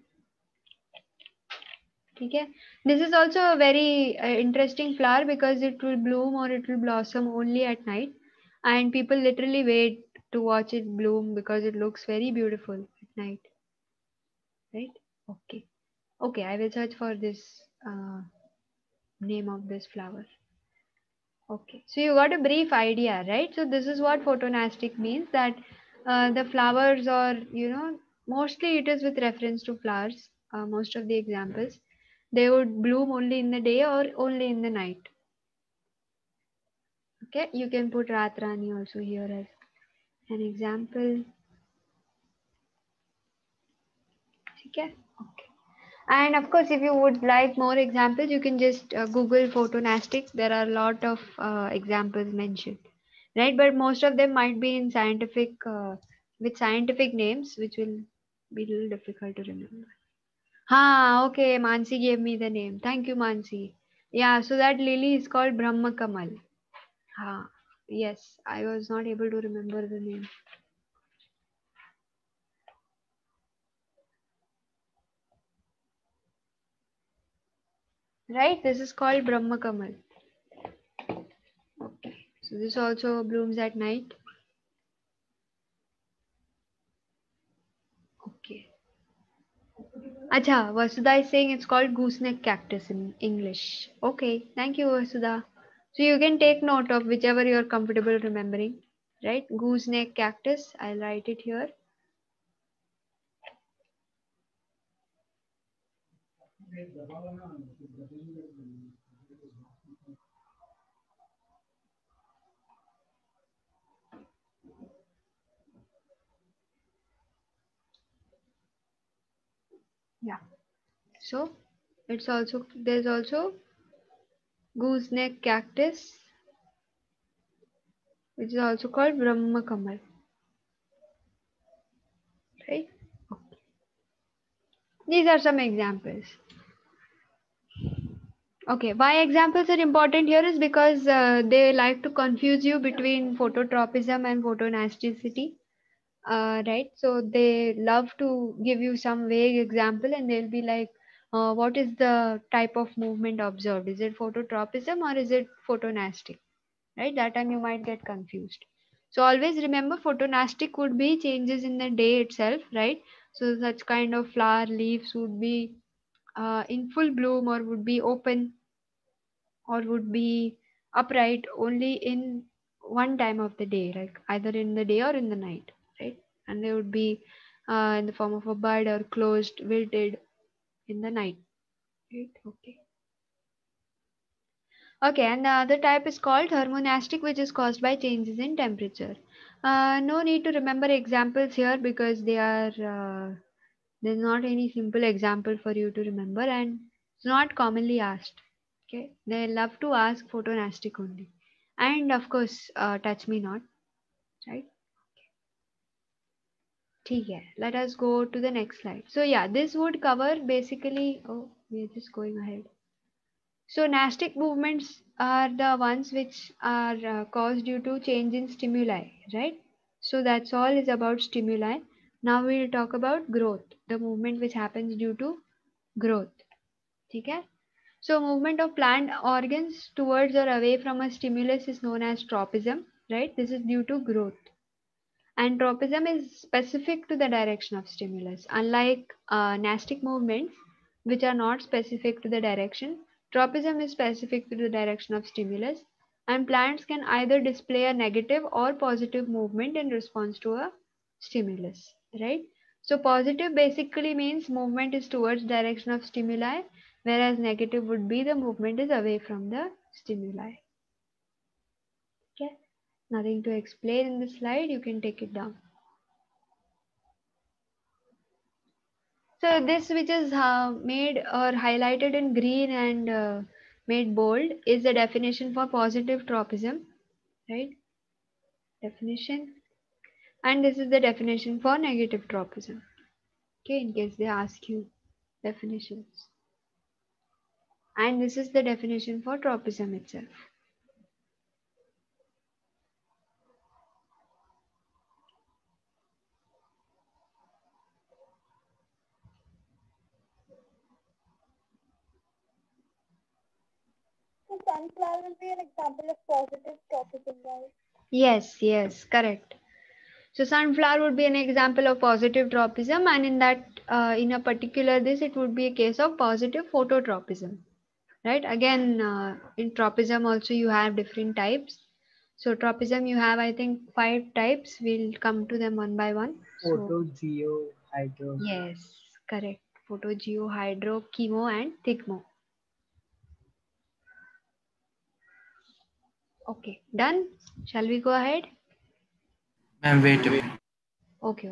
Okay. This is also a very interesting flower because it will bloom or it will blossom only at night, and people literally wait to watch it bloom because it looks very beautiful at night. Right? Okay. Okay, I will search for this name of this flower. Okay, so you got a brief idea, right? So this is what photonastic means, that the flowers, or mostly it is with reference to flowers. Most of the examples, they would bloom only in the day or only in the night. Okay, you can put Ratrani also here as an example. Okay. Okay. And of course, if you would like more examples, you can just Google photonastic. There are a lot of examples mentioned, right? But most of them might be in scientific, with scientific names, which will be a little difficult to remember. Okay, Mansi gave me the name. Thank you, Mansi. Yeah, so that lily is called Brahma Kamal. Yes, I was not able to remember the name. Right, this is called Brahma Kamal. Okay, so this also blooms at night. Okay. Acha, Vasudha is saying it's called gooseneck cactus in English. Okay, thank you, Vasudha. So you can take note of whichever you're comfortable remembering, right? Gooseneck cactus, I'll write it here. Yeah. So there's also gooseneck cactus, which is also called Brahma Kamal, right? These are some examples. Okay, why examples are important here is because they like to confuse you between phototropism and photonasticity. Right, so they love to give you some vague example, and they'll be like, what is the type of movement observed? Is it phototropism or is it photonastic? Right, that time you might get confused. So always remember, photonastic would be changes in the day itself, right? So such kind of flower leaves would be in full bloom, or would be open, or would be upright only in one time of the day, like either in the day or in the night, right? And they would be in the form of a bud or closed, wilted in the night, right? Okay. Okay, and the other type is called thermonastic, which is caused by changes in temperature. No need to remember examples here because there's not any simple example for you to remember, and it's not commonly asked. Okay, they love to ask photonastic only, and of course, touch me not, right? ठीक है. Let us go to the next slide. So yeah, this would cover basically. Oh, we are just going ahead. So nastic movements are the ones which are caused due to change in stimuli, right? So that's all is about stimuli. Now we'll talk about growth, the movement which happens due to growth. Okay? So movement of plant organs towards or away from a stimulus is known as tropism, right? This is due to growth. And tropism is specific to the direction of stimulus. Unlike nastic movements, which are not specific to the direction, tropism is specific to the direction of stimulus, and plants can either display a negative or positive movement in response to a stimulus, right? So positive basically means movement is towards direction of stimuli, whereas negative would be the movement is away from the stimuli. Okay, nothing to explain in this slide, you can take it down. So this which is made or highlighted in green and made bold is the definition for positive tropism, right? Definition. And this is the definition for negative tropism. Okay, in case they ask you definitions. And this is the definition for tropism itself. So sunflower will be an example of positive tropism, right? Yes, correct. So sunflower would be an example of positive tropism, and in that, in a particular this, it would be a case of positive phototropism, right? Again, in tropism also you have different types. So tropism you have, I think, 5 types. We'll come to them one by one. So Photo, geo, hydro. yes, correct. Photo, geo, hydro, chemo, and thigmo. Okay, done. Shall we go ahead? Ma'am, wait a minute. Okay.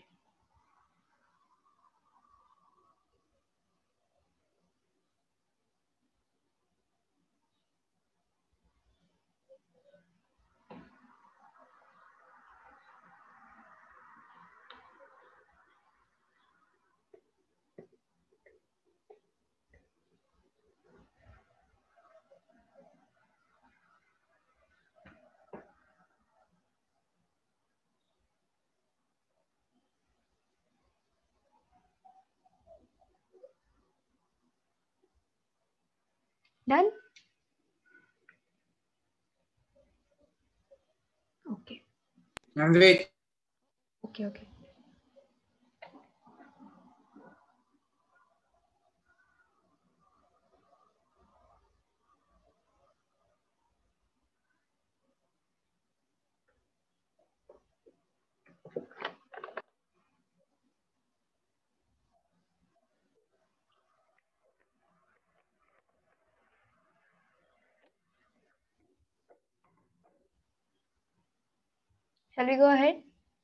Done? Okay. Ma'am, wait. Okay. Shall we go ahead?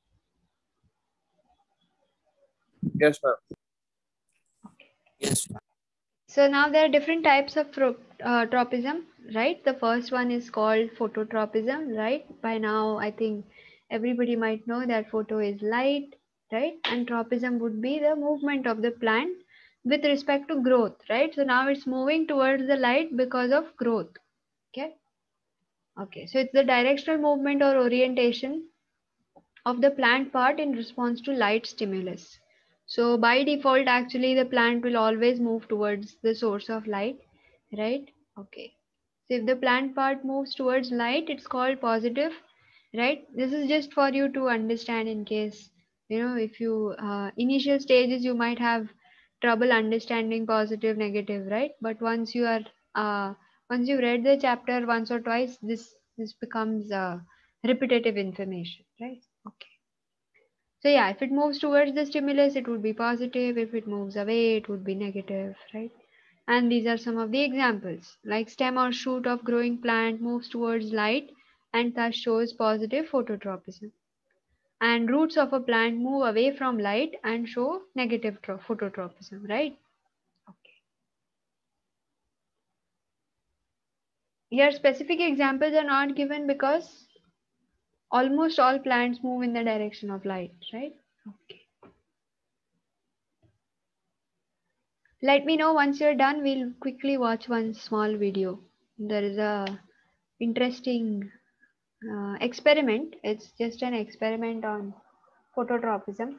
Yes, ma'am. Yes, ma'am. So now there are different types of tropism, right? The first one is called phototropism, right? By now, I think everybody might know that photo is light, right? And tropism would be the movement of the plant with respect to growth, right? So now it's moving towards the light because of growth. Okay. So it's the directional movement or orientation of the plant part in response to light stimulus. So by default, actually, the plant will always move towards the source of light, right? Okay. So if the plant part moves towards light, it's called positive, right? This is just for you to understand in case, if you, initial stages, you might have trouble understanding positive, negative, right? But once you read the chapter once or twice, this becomes repetitive information, right? Okay. So yeah, if it moves towards the stimulus, it would be positive. If it moves away, it would be negative, right? And these are some of the examples, like stem or shoot of growing plant moves towards light and thus shows positive phototropism. And roots of a plant move away from light and show negative phototropism, right? Okay. Here specific examples are not given because almost all plants move in the direction of light, right? Okay. Let me know once you're done. We'll quickly watch one small video. There is a interesting experiment. It's just an experiment on phototropism.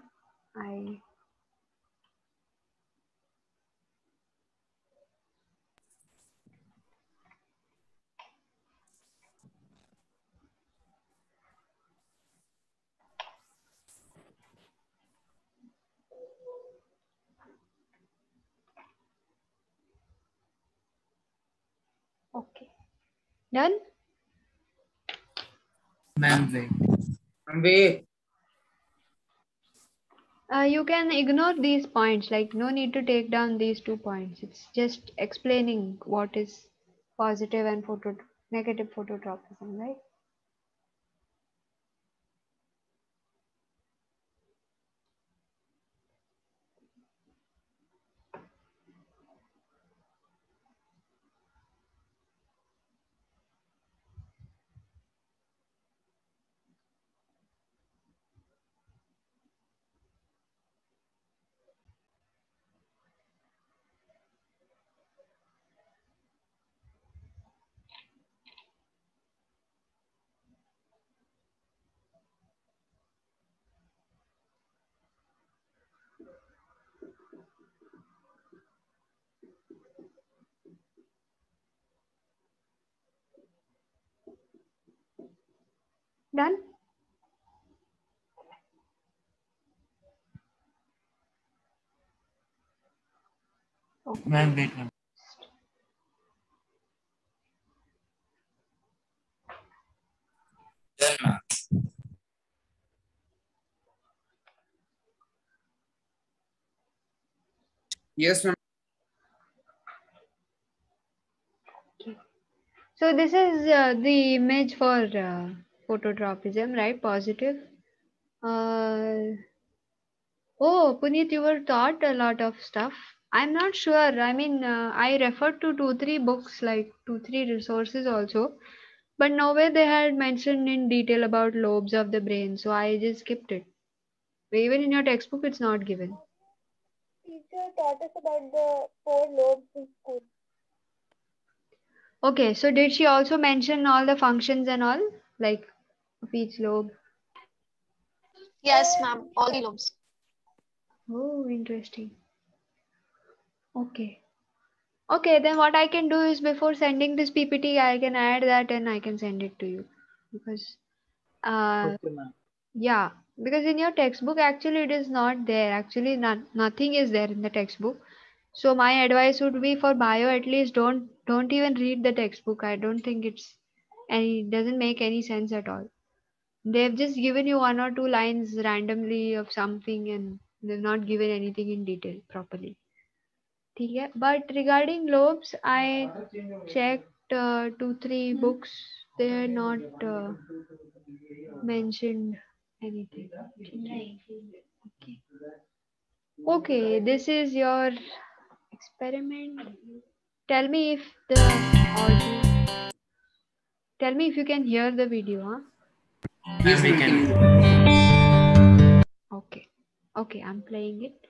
Okay. Done? Ma'am, wait. Ma'am, wait. You can ignore these points, like no need to take down these 2 points. It's just explaining what is positive and negative phototropism, right? Done? Okay. Ma'am, wait, ma'am. Done, ma'am. Yes, ma'am. So this is the image for phototropism, right? Positive. Oh, Puneet, you were taught a lot of stuff. I'm not sure. I mean, I referred to 2, 3 books, like 2, 3 resources also, but nowhere they had mentioned in detail about lobes of the brain, so I just skipped it. Even in your textbook, it's not given. Teacher taught us about the 4 lobes in school. Okay, so did she also mention all the functions and all, like of each lobe? Yes, ma'am. All the lobes. Oh, interesting. Okay. Okay, then what I can do is before sending this PPT, I can add that and I can send it to you. Because, Okay, ma'am. yeah, because in your textbook, actually, it is not there. Actually, nothing is there in the textbook. So my advice would be for bio, at least don't even read the textbook. I don't think it doesn't make any sense at all. They've just given you 1 or 2 lines randomly of something and they've not given anything in detail properly. ठीक है, but regarding lobes, I checked 2, 3 books. They had not mentioned anything. Okay. Okay, this is your experiment. Tell me if the audio. Tell me if you can hear the video, huh? Ma'am, we can. Okay. Okay, I'm playing it.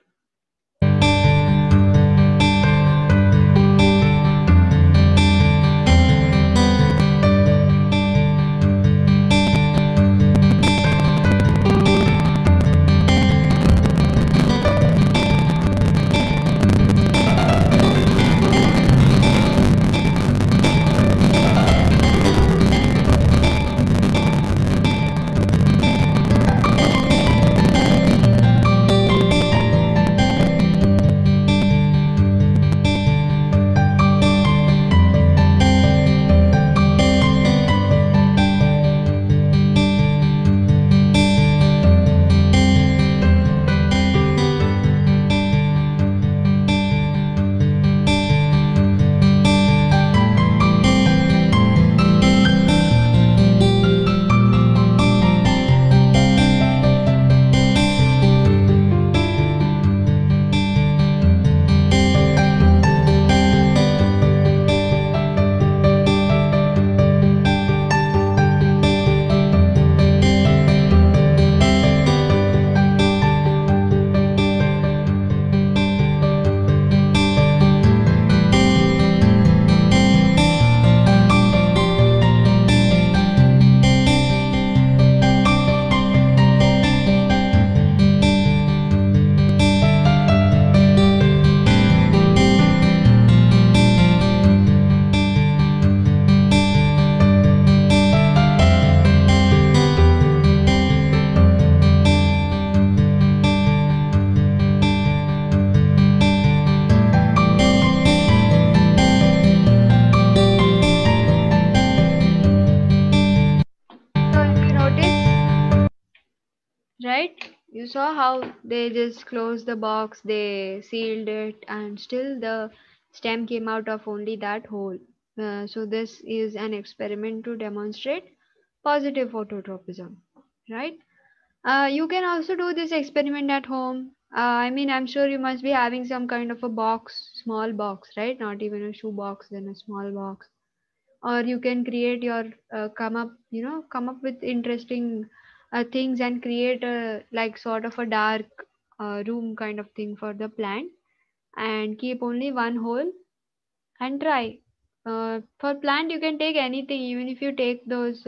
right? You saw how they just closed the box, they sealed it, and still the stem came out of only that hole. So this is an experiment to demonstrate positive phototropism, right? You can also do this experiment at home. I mean, I'm sure you must be having some kind of a box, small box, right? Not even a shoe box, then a small box. Or you can create your come up with interesting things and create a like sort of a dark room kind of thing for the plant and keep only one hole and try. For plant, you can take anything, even if you take those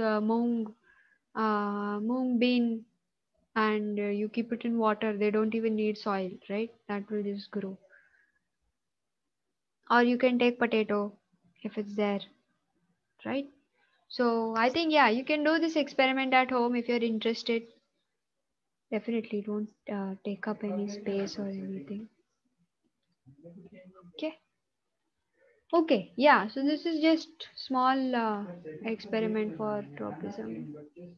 mung bean and you keep it in water, they don't even need soil, right? That will just grow. Or you can take potato if it's there, right? So I think, yeah, you can do this experiment at home if you're interested. Definitely don't take up any space or anything. Okay. Okay. Yeah. So this is just small experiment for tropism.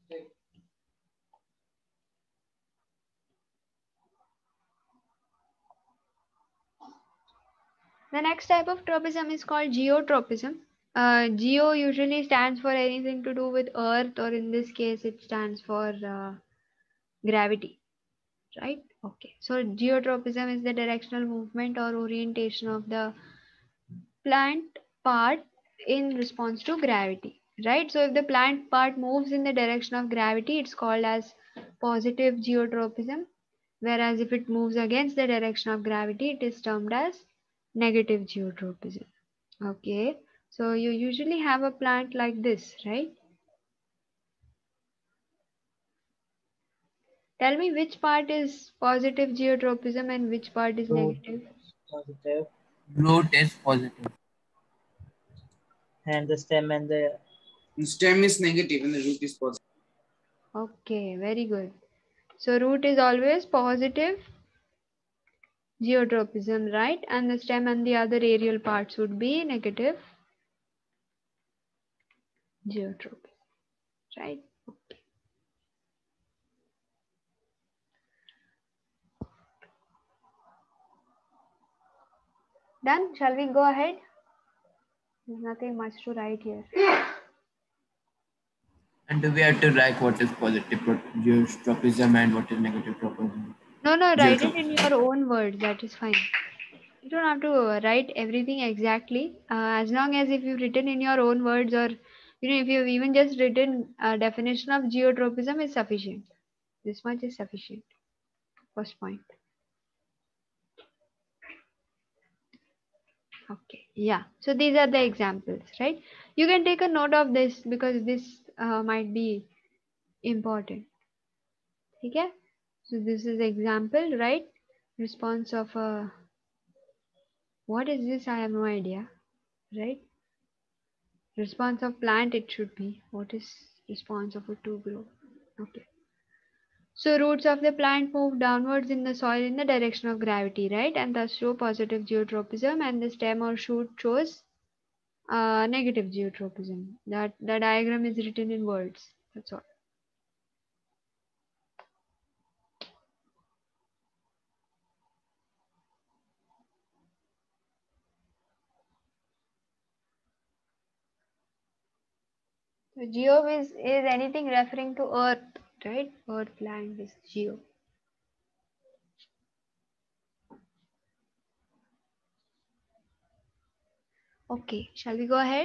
The next type of tropism is called geotropism. Geo usually stands for anything to do with Earth, or in this case, it stands for gravity, right? Okay. So geotropism is the directional movement or orientation of the plant part in response to gravity, right? So if the plant part moves in the direction of gravity, it's called as positive geotropism, whereas if it moves against the direction of gravity, it is termed as negative geotropism. Okay, so you usually have a plant like this, right? Tell me which part is positive geotropism and which part is Root negative. positive, Root is positive. and the stem and the Stem is negative and the root is positive. Okay, very good. So root is always positive geotropism, right? And the stem and the other aerial parts would be negative geotropism, right? Done? Shall we go ahead? There's nothing much to write here. And do we have to write what is positive tropism and what is negative tropism? No, write it in Geotropism. your own words. That is fine. You don't have to write everything exactly. As long as if you've written in your own words, or if you've even just written a definition of geotropism is sufficient. This much is sufficient. First point. Okay, yeah. So these are the examples, right? You can take a note of this because this might be important. Okay. So this is example, right? Response of a, what is this? I have no idea, right? Response of plant it should be. What is response of a to grow? Okay. So roots of the plant move downwards in the soil in the direction of gravity, right? And thus show positive geotropism, and the stem or shoot shows negative geotropism. That the diagram is written in words. That's all. So geo is anything referring to earth, right? Earth, land is geo. Okay, shall we go ahead?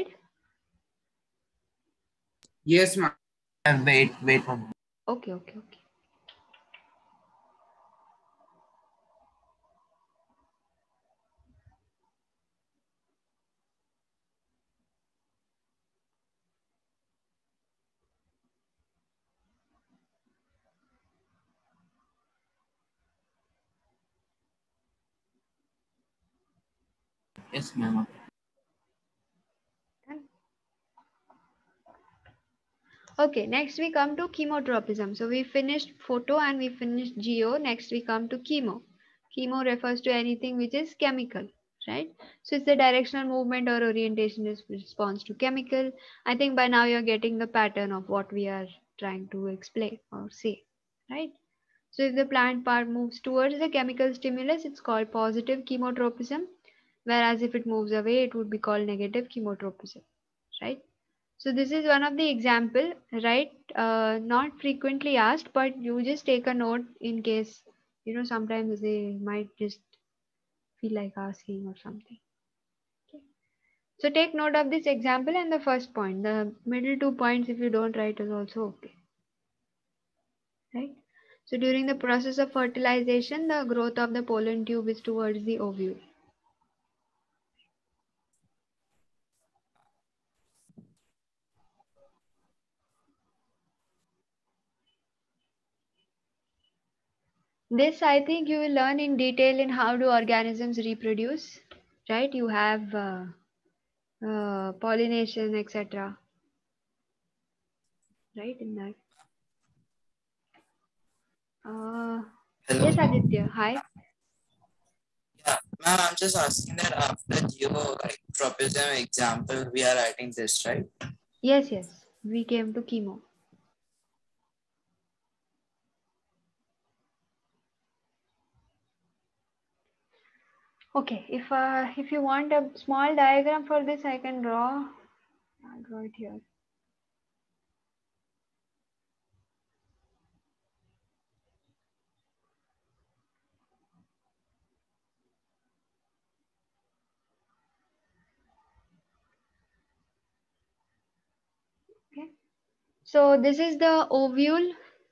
Yes, ma'am. Wait. Okay. Yes, ma'am. Done. Okay, next we come to chemotropism. So we finished photo and we finished geo. Next we come to chemo. Chemo refers to anything which is chemical, right? So it's the directional movement or orientation is response to chemical. I think by now you're getting the pattern of what we are trying to explain or say, right? So if the plant part moves towards the chemical stimulus, it's called positive chemotropism, whereas if it moves away, it would be called negative chemotropism, right? So this is one of the example, right? Not frequently asked, but you just take a note in case, sometimes they might just feel like asking or something. Okay. So take note of this example and the first point. The middle 2 points, if you don't write, is also okay, right? So during the process of fertilization, the growth of the pollen tube is towards the ovule. This I think you will learn in detail in how do organisms reproduce, right? You have pollination, etc. Right in that. Hello. Yes, Aditya. Hi. Yeah, ma'am, I'm just asking that after tropism example, we are writing this, right? Yes, yes. We came to chemo. Okay. If you want a small diagram for this, I can draw. I'll draw it here. Okay. So this is the ovule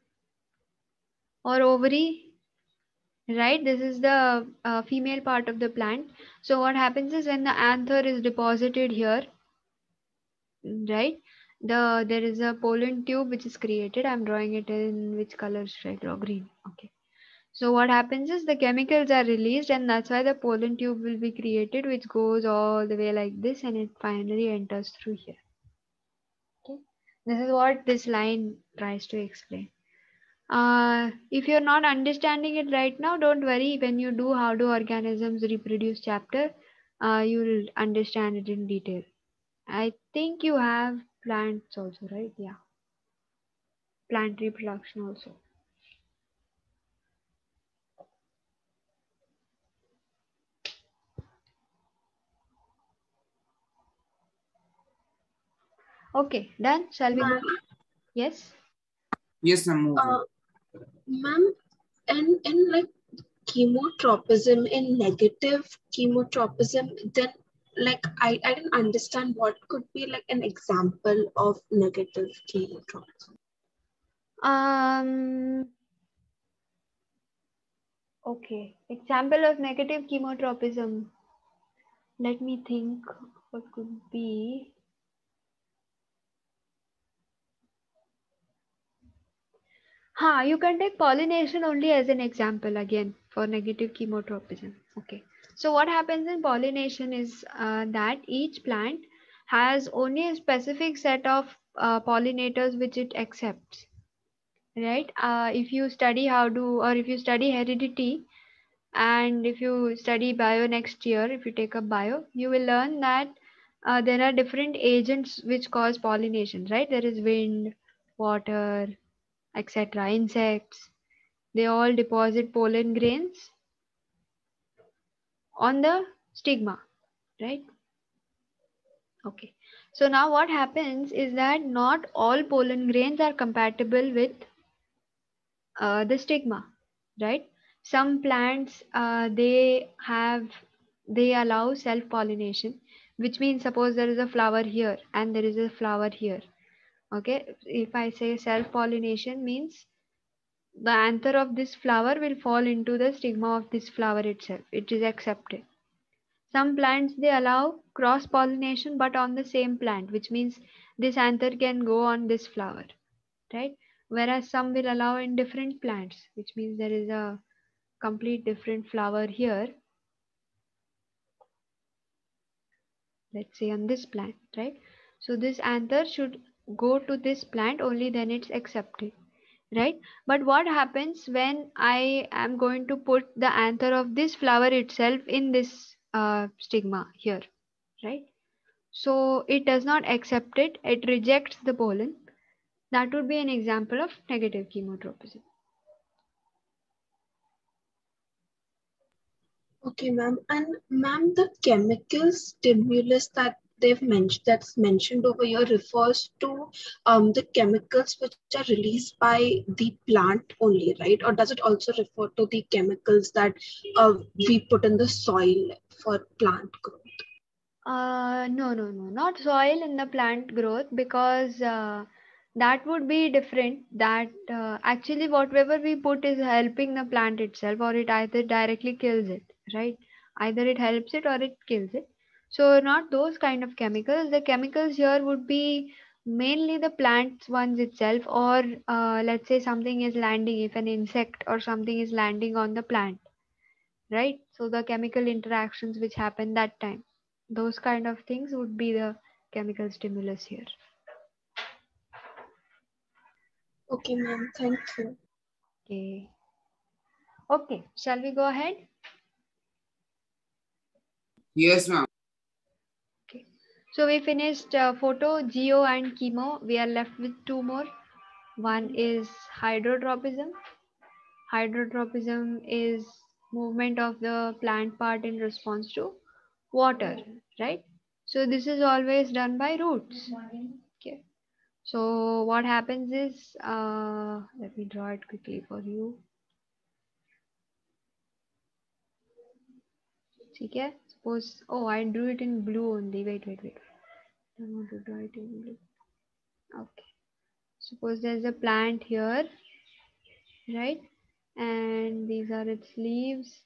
or ovary, right? This is the female part of the plant. So what happens is when the anther is deposited here, right? There is a pollen tube which is created. I'm drawing it in which color should I draw? Green. Okay. So what happens is the chemicals are released, and that's why the pollen tube will be created, which goes all the way like this, and it finally enters through here. Okay. This is what this line tries to explain. If you're not understanding it right now, don't worry. When you do how do organisms reproduce chapter, you'll understand it in detail. I think you have plants also, right? Yeah. Plant reproduction also. Okay, done. Shall we move? Yes. Yes, ma'am. Move on. Ma'am, in like chemotropism, in negative chemotropism, then like I didn't understand what could be like an example of negative chemotropism. Okay. Example of negative chemotropism. Let me think what could be. You can take pollination only as an example again for negative chemotropism. Okay. So what happens in pollination is that each plant has only a specific set of pollinators which it accepts. Right? If you study if you study heredity, and if you study bio next year, if you take up bio, you will learn that there are different agents which cause pollination, right? There is wind, water, etc. Insects, they all deposit pollen grains on the stigma, right? Okay. So now what happens is that not all pollen grains are compatible with the stigma, right? Some plants they allow self pollination, which means suppose there is a flower here and there is a flower here. Okay, if I say self pollination means the anther of this flower will fall into the stigma of this flower itself. It is accepted. Some plants they allow cross pollination but on the same plant, which means this anther can go on this flower, right? Whereas some will allow in different plants, which means there is a complete different flower here, let's say on this plant, right? So this anther should go to this plant, only then it's accepted, right? But what happens when I am going to put the anther of this flower itself in this stigma here, right? So it does not accept it, it rejects the pollen. That would be an example of negative chemotropism. Okay, ma'am. And ma'am, the chemical stimulus that that's mentioned over here refers to the chemicals which are released by the plant only, right? Or does it also refer to the chemicals that we put in the soil for plant growth? No, not soil in the plant growth, because that would be different. That actually whatever we put is helping the plant itself, or it either directly kills it, right? Either it helps it or it kills it. So not those kind of chemicals. The chemicals here would be mainly the plant ones itself, or let's say something is landing, if an insect or something is landing on the plant, right? So the chemical interactions which happen that time, those kind of things would be the chemical stimulus here. Okay, ma'am. Thank you. Okay. Okay, shall we go ahead? Yes, ma'am. Okay. So we finished photo, geo and chemo. We are left with two more. One is hydrotropism. Hydrotropism is movement of the plant part in response to water, right? So this is always done by roots. Okay. So what happens is, let me draw it quickly for you. Okay. Suppose, oh, I drew it in blue only. Wait. I want to draw it in blue. Okay. Suppose there's a plant here, right? And these are its leaves.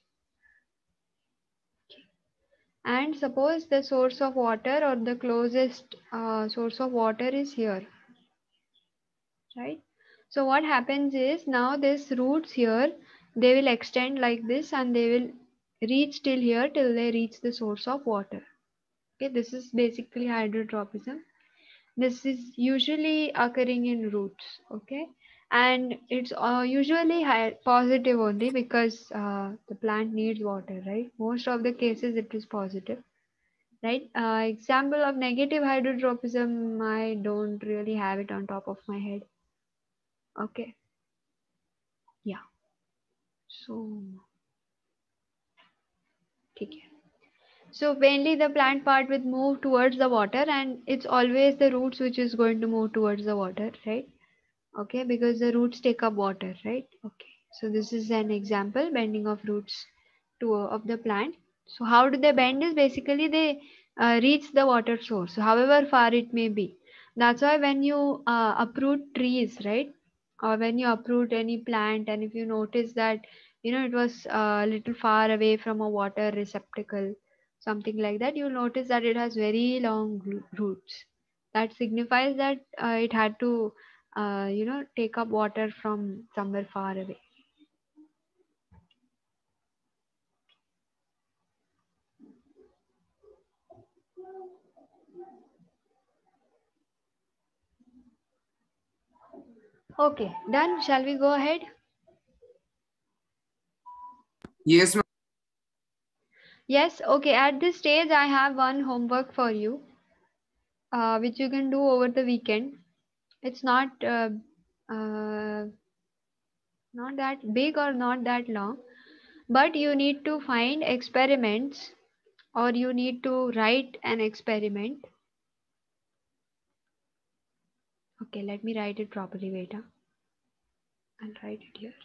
And suppose the source of water, or the closest source of water, is here, right? So what happens is, now this roots here, they will extend like this, and they will reach till here, till they reach the source of water. Okay, this is basically hydrotropism. This is usually occurring in roots. Okay, and it's usually positive only, because the plant needs water, right? Most of the cases it is positive, right? Example of negative hydrotropism, I don't really have it on top of my head. Okay, yeah. So, okay. So mainly the plant part will move towards the water, and it's always the roots which is going to move towards the water, right? Okay, because the roots take up water, right? Okay. So this is an example, bending of roots to of the plant. So how do they bend? Is basically they reach the water source, however far it may be. That's why when you uproot trees, right, or when you uproot any plant, and if you notice that it was a little far away from a water receptacle, something like that, you'll notice that it has very long roots. That signifies that it had to take up water from somewhere far away. Okay, done. Shall we go ahead? Yes, ma'am. Yes, okay. At this stage, I have one homework for you, which you can do over the weekend. It's not that big or not that long, but you need to find experiments, or you need to write an experiment. Okay, let me write it properly. Wait, I'll write it here.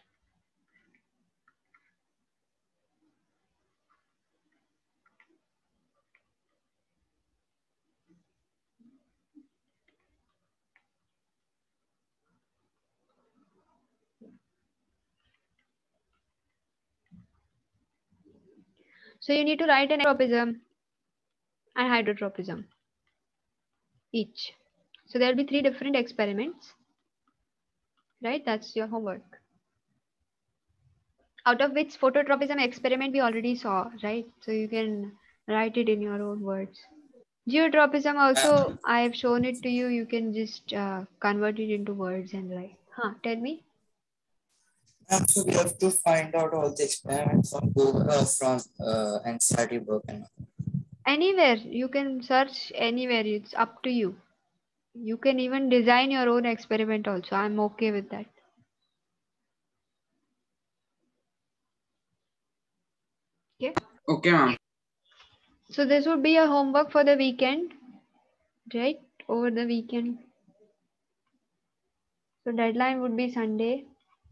So you need to write an tropism and hydrotropism each. So there will be 3 different experiments, right? That's your homework. Out of which phototropism experiment we already saw, right? So you can write it in your own words. Geotropism also, I have shown it to you. You can just convert it into words and write. Tell me. So we have to find out all the experiments from Google, from NCERT book and all. Anywhere. You can search anywhere. It's up to you. You can even design your own experiment also. I'm okay with that. Okay. Okay, ma'am. So this would be a homework for the weekend, right? Over the weekend. So deadline would be Sunday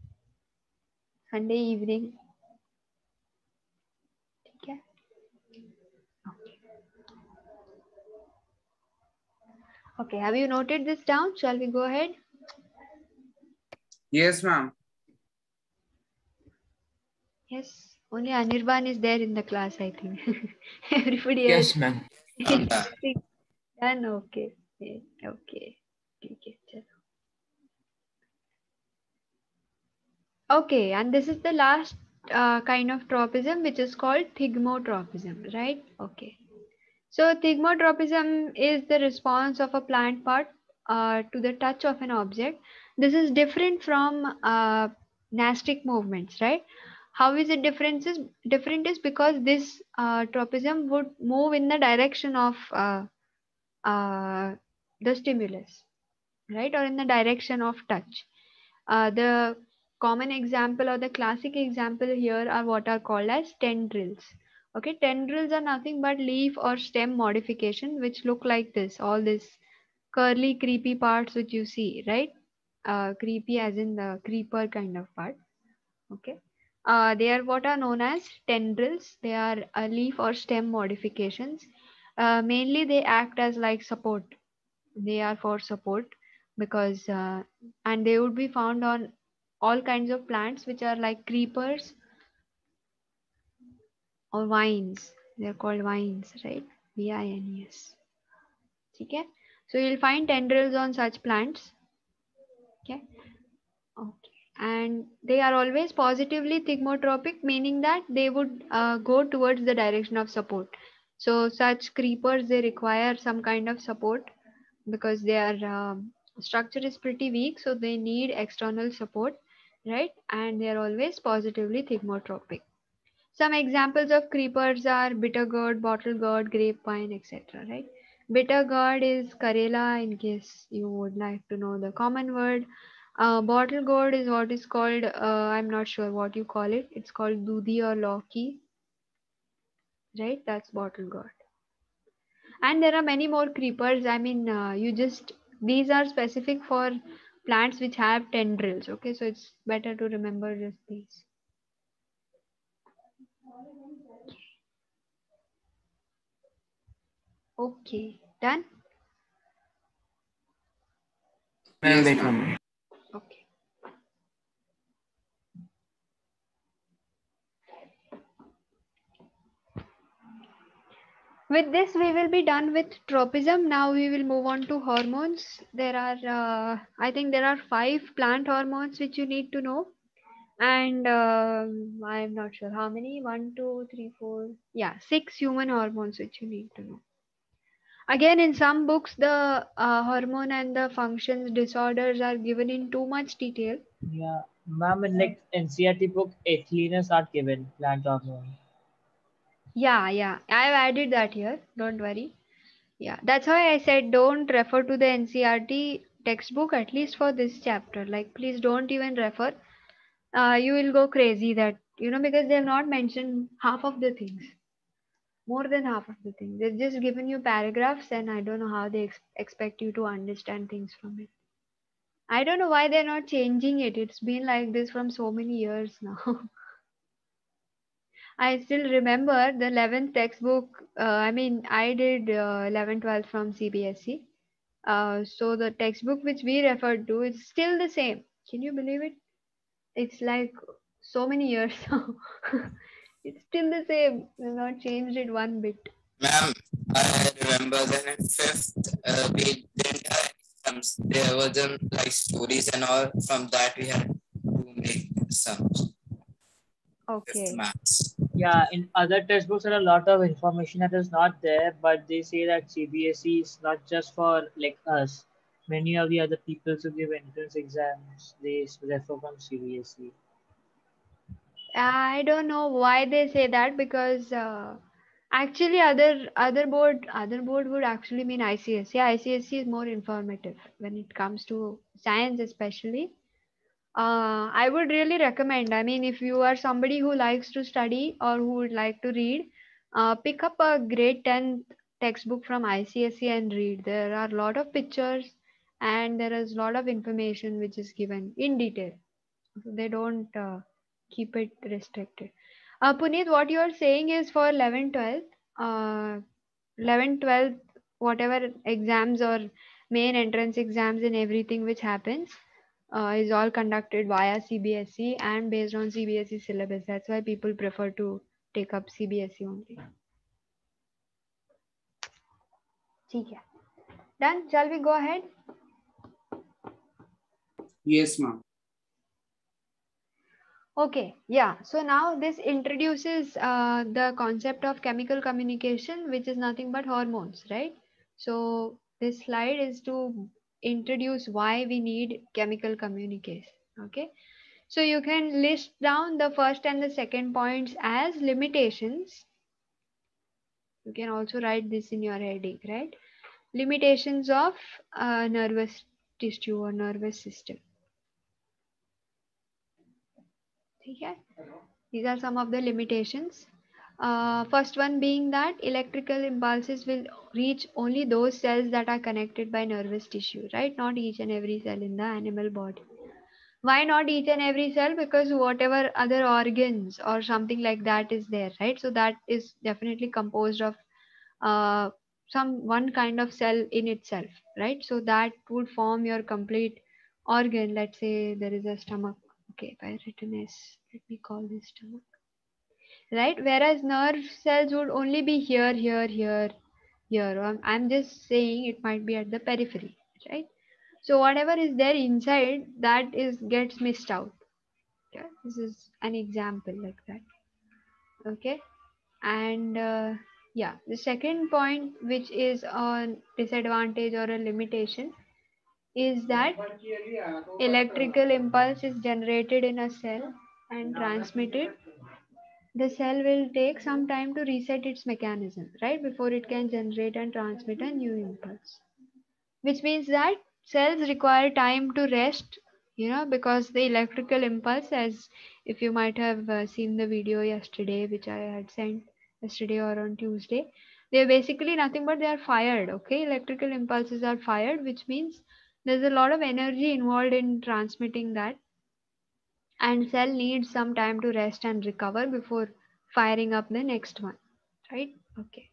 evening. Okay. Okay, have you noted this down? Shall we go ahead? Yes, ma'am. Yes, only Anirban is there in the class, I think. Everybody Yes, else ma'am. is done. Okay. Okay. Okay. Chalo. Okay, and this is the last kind of tropism, which is called thigmotropism, right? Okay. So thigmotropism is the response of a plant part to the touch of an object. This is different from nastic movements, right? How is it different? Different is because this tropism would move in the direction of the stimulus, right, or in the direction of touch. The common example or the classic example here are what are called as tendrils. Okay, tendrils are nothing but leaf or stem modification which look like this, all this curly creepy parts which you see, right? Creepy as in the creeper kind of part. Okay. They are what are known as tendrils. They are leaf or stem modifications. Mainly they act as like support. They are for support because and they would be found on all kinds of plants which are like creepers or vines. They are called vines, right? Vines. Okay. So you'll find tendrils on such plants. Okay. Okay. And they are always positively thigmotropic, meaning that they would go towards the direction of support. So such creepers, they require some kind of support because their structure is pretty weak, so they need external support, right? And they are always positively thigmotropic. Some examples of creepers are bitter gourd, bottle gourd, grapevine, etc. Right? Bitter gourd is Karela, in case you would like to know the common word. Bottle gourd is what is called, I'm not sure what you call it. It's called Dudi or Loki, right? That's bottle gourd. And there are many more creepers. I mean, these are specific for plants which have tendrils. Okay, so it's better to remember just these. Okay, done? Ma'am, Yes, wait ma'am. one minute. Okay. With this, we will be done with tropism. Now we will move on to hormones. There are, I think there are 5 plant hormones which you need to know. And I'm not sure how many. 1, 2, 3, 4. Yeah, 6 human hormones which you need to know. Again, in some books, the hormone and the functions disorders are given in too much detail. Yeah, ma'am, in like NCERT book, ethylene are given, plant hormone. Yeah, I've added that here. Don't worry. Yeah, that's why I said don't refer to the NCERT textbook at least for this chapter. Like, please don't even refer. You will go crazy that, because they have not mentioned half of the things. More than half of the things. They've just given you paragraphs, and I don't know how they expect you to understand things from it. I don't know why they're not changing it. It's been like this from so many years now. I still remember the 11th textbook. I did 11, 12 from CBSE. So the textbook which we referred to is still the same. Can you believe it? It's like so many years now. It's still the same. We've not changed it one bit. Ma'am, I remember then in fifth, we didn't have any sums. There wasn't like stories and all. From that, we had to make sums. Okay. Fifth maths. Yeah, in other textbooks, there are a lot of information that is not there, but they say that CBSE is not just for like us. Many of the other people who give entrance exams, they refer from CBSE. I don't know why they say that because actually other board would actually mean ICSE. ICSE is more informative when it comes to science, especially. I would really recommend. I mean, if you are somebody who likes to study or who would like to read, Pick up a grade 10 textbook from ICSE and read. There are a lot of pictures and there is a lot of information which is given in detail. So they don't keep it restricted. Puneet, what you are saying is for 11, 12, 11, 12, whatever exams or main entrance exams and everything which happens is all conducted via CBSE and based on CBSE syllabus. That's why people prefer to take up CBSE only. ठीक है. Done? Shall we go ahead? Yes, ma'am. Okay, yeah. So now this introduces the concept of chemical communication, which is nothing but hormones, right? So this slide is to introduce why we need chemical communication. Okay. So you can list down the first and the second points as limitations. You can also write this in your heading, right? Limitations of nervous tissue or nervous system. Okay. These are some of the limitations. First one being that electrical impulses will reach only those cells that are connected by nervous tissue, right? Not each and every cell in the animal body. Why not each and every cell? Because whatever other organs or something like that is there, right? So that is definitely composed of some one kind of cell in itself, right? So that would form your complete organ. Let's say there is a stomach. Okay, if I written as, let me call this stomach, right? Whereas nerve cells would only be here, here, here, here. I'm just saying it might be at the periphery, right? So whatever is there inside, that is gets missed out. Okay, this is an example like that. Okay, and yeah, the second point, which is a disadvantage or a limitation, is that electrical impulse is generated in a cell and transmitted. The cell will take some time to reset its mechanism, right, before it can generate and transmit a new impulse, which means that cells require time to rest, because the electrical impulse, as if you might have seen the video yesterday, which I had sent yesterday or on Tuesday, they're basically nothing but they are fired. Okay, electrical impulses are fired, which means there's a lot of energy involved in transmitting that, and cell needs some time to rest and recover before firing up the next one, right? Okay,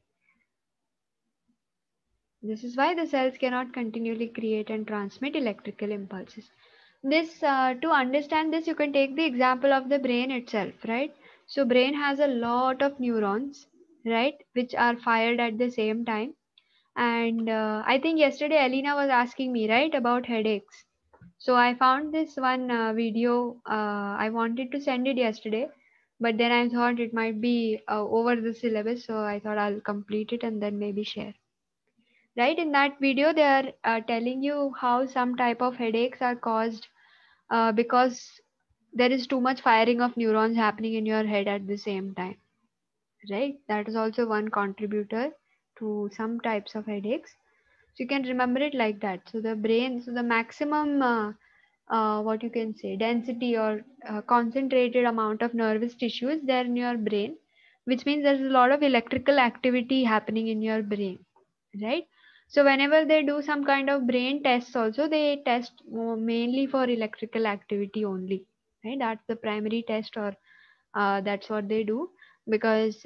this is why the cells cannot continually create and transmit electrical impulses. This To understand this, you can take the example of the brain itself, right? So brain has a lot of neurons, right, which are fired at the same time. And I think yesterday Alina was asking me, right, about headaches. So I found this one video. I wanted to send it yesterday, but then I thought it might be over the syllabus, so I thought I'll complete it and then maybe share. Right, in that video, they are telling you how some type of headaches are caused because there is too much firing of neurons happening in your head at the same time. Right, that is also one contributor to some types of headaches. So you can remember it like that. So the brain, so the maximum what you can say, density or concentrated amount of nervous tissue is there in your brain, which means there's a lot of electrical activity happening in your brain, right? So whenever they do some kind of brain tests also, they test mainly for electrical activity only, right? That's the primary test, or that's what they do, because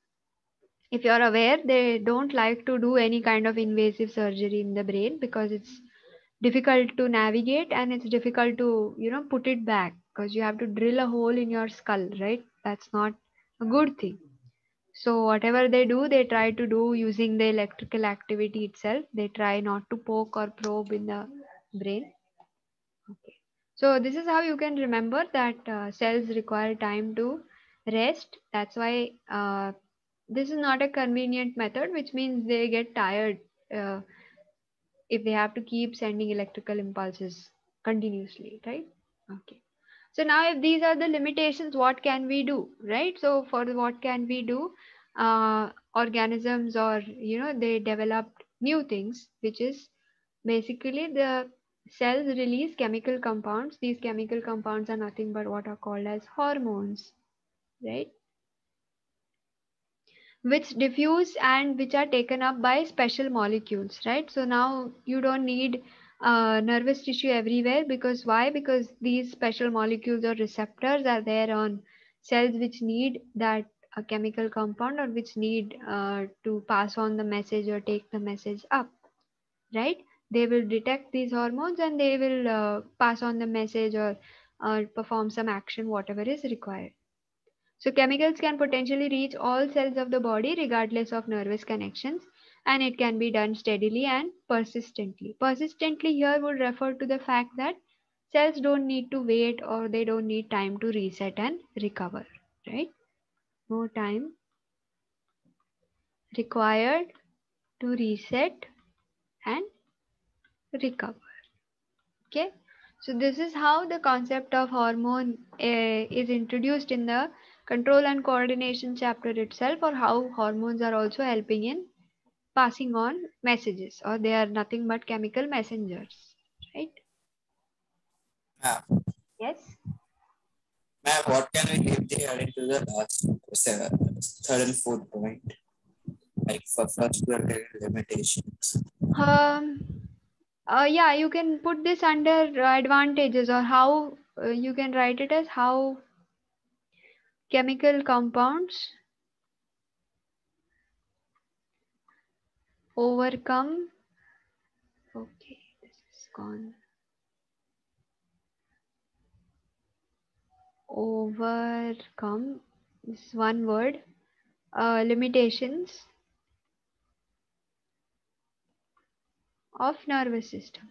if you're aware, they don't like to do any kind of invasive surgery in the brain because it's difficult to navigate and it's difficult to put it back, because you have to drill a hole in your skull, right? That's not a good thing. So whatever they do, they try to do using the electrical activity itself. They try not to poke or probe in the brain. Okay, so this is how you can remember that cells require time to rest. That's why this is not a convenient method, which means they get tired uh, if they have to keep sending electrical impulses continuously, right? Okay, so now if these are the limitations, what can we do, right? So for what can we do, organisms, or they developed new things, which is basically the cells release chemical compounds. These chemical compounds are nothing but what are called as hormones, right? which diffuse and which are taken up by special molecules, right? So now you don't need nervous tissue everywhere, because why? Because these special molecules or receptors are there on cells which need that a chemical compound, or which need to pass on the message or take the message up, right? They will detect these hormones and they will pass on the message, or perform some action, whatever is required. So chemicals can potentially reach all cells of the body regardless of nervous connections, and it can be done steadily and persistently. Persistently here would refer to the fact that cells don't need to wait, or they don't need time to reset and recover, right? No time required to reset and recover. Okay, so this is how the concept of hormone is introduced in the control and coordination chapter itself, or how hormones are also helping in passing on messages, or they are nothing but chemical messengers, right? Ma'am, Yes. ma'am, what can we leave the heading to the last third and fourth point? Like for first we are taking limitations. Yeah, you can put this under advantages, or how you can write it as how chemical compounds overcome. Okay, this is gone. Overcome, this is one word. Limitations of nervous system.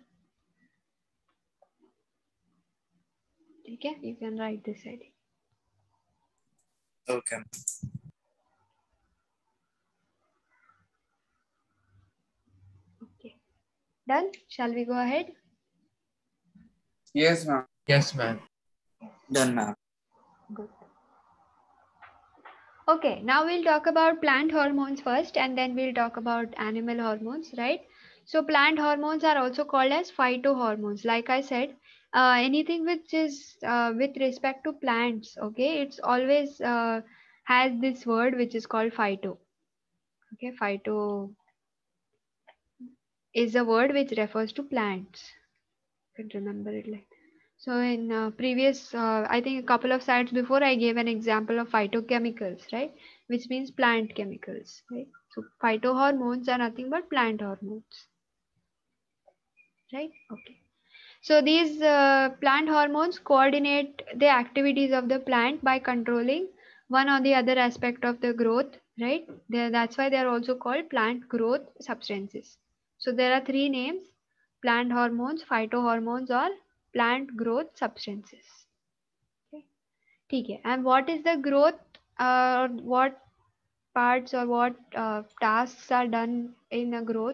Okay, you can write this heading. Okay. Okay, done. Shall we go ahead? Yes, ma'am. Yes, ma'am. Done, ma'am. Good. Okay, now we'll talk about plant hormones first, and then we'll talk about animal hormones, right? So plant hormones are also called as phytohormones. Like I said, anything which is with respect to plants, okay, it's always has this word which is called phyto. Okay, phyto is a word which refers to plants. You can remember it like. So in previous, I think a couple of slides before, I gave an example of phytochemicals, right? Which means plant chemicals, right? So phytohormones are nothing but plant hormones, right? Okay. So these plant hormones coordinate the activities of the plant by controlling one or the other aspect of the growth, right? That's why they are also called plant growth substances. So there are three names: plant hormones, phytohormones, or plant growth substances. Okay. Okay. And what is the growth? What parts or what tasks are done in a growth?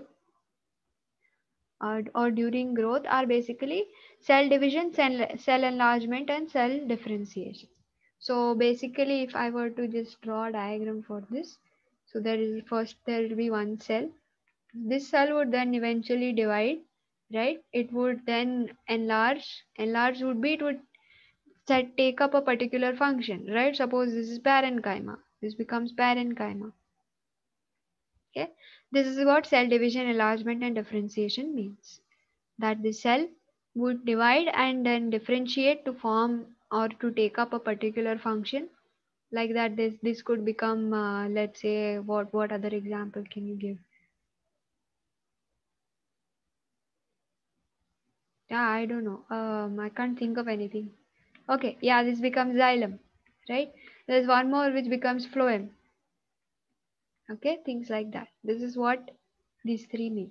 Or during growth are basically cell division, cell enlargement, and cell differentiation. So basically, if I were to just draw a diagram for this, so there will be one cell. This cell would then eventually divide, right? It would then enlarge. Enlarge would be, it would take up a particular function, right? Suppose this is parenchyma. This becomes parenchyma. Okay, this is what cell division, enlargement, and differentiation means. That the cell would divide and then differentiate to form or to take up a particular function, like that. This could become let's say, what other example can you give? Yeah, I don't know. I can't think of anything. Okay, yeah, this becomes xylem, right? There's one more which becomes phloem. Okay, things like that. This is what these three mean.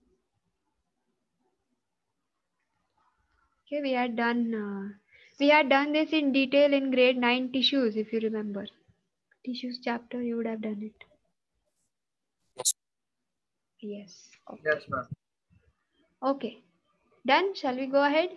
Okay, we had done this in detail in grade 9 tissues, if you remember. Tissues chapter, you would have done it. Yes. Yes. Okay. Yes, ma'am. Okay. Done. Shall we go ahead?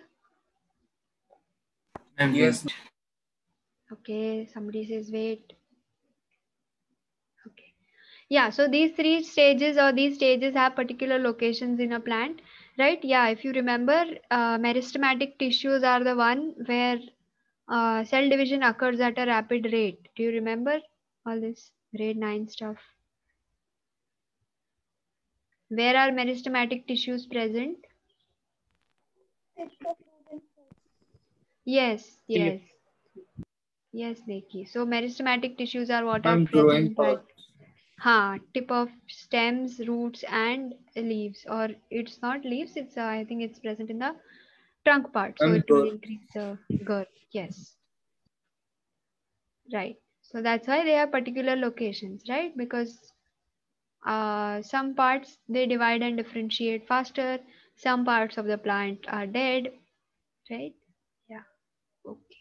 Yes. Okay. Somebody says wait. Okay. Yeah. So these three stages, or these stages, have particular locations in a plant, right? Yeah. If you remember, meristematic tissues are the one where cell division occurs at a rapid rate. Do you remember all this grade 9 stuff? Where are meristematic tissues present? Tips of root and fruit. Yes, Tip. yes, yes, Neki. So meristematic tissues are what are I'm growing present at part. tip of stems, roots, and leaves. Or it's not leaves. It's I think it's present in the trunk part. So I'm it will growing. increase the girth. Yes, right. So that's why they have particular locations, right? Because some parts they divide and differentiate faster. Some parts of the plant are dead, right? Yeah. Okay.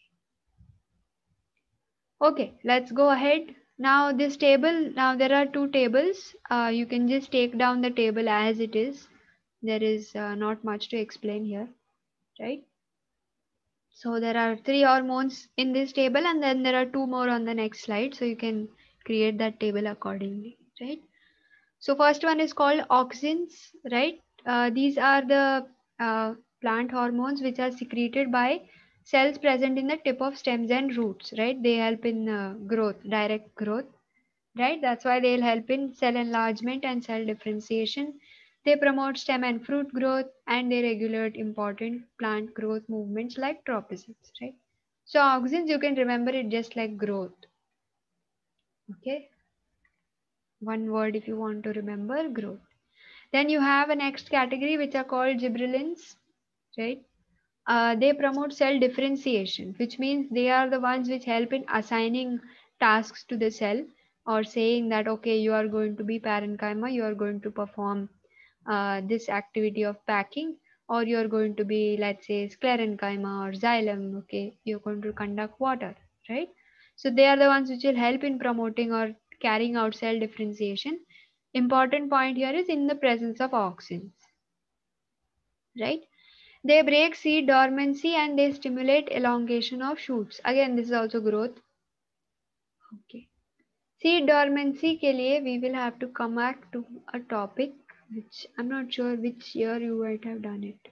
Okay, let's go ahead. Now this table, now there are two tables. You can just take down the table as it is. There is not much to explain here, right? So there are three hormones in this table and then there are two more on the next slide. So you can create that table accordingly, right? So first one is called auxins, right? These are the plant hormones which are secreted by cells present in the tip of stems and roots, right? They help in growth, direct growth, right? That's why they'll help in cell enlargement and cell differentiation. They promote stem and fruit growth and they regulate important plant growth movements like tropisms, right? So auxins, you can remember it just like growth, okay? One word if you want to remember growth. Then you have a next category which are called gibberellins, right? They promote cell differentiation, which means they are the ones which help in assigning tasks to the cell or saying that, okay, you are going to be parenchyma, you are going to perform this activity of packing, or you are going to be, let's say, sclerenchyma or xylem, okay, you're going to conduct water, right? So they are the ones which will help in promoting or carrying out cell differentiation. Important point here is in the presence of auxins, right? They break seed dormancy and they stimulate elongation of shoots. Again, this is also growth. Okay. Seed dormancy के लिए we will have to come back to a topic which I'm not sure which year you might have done it.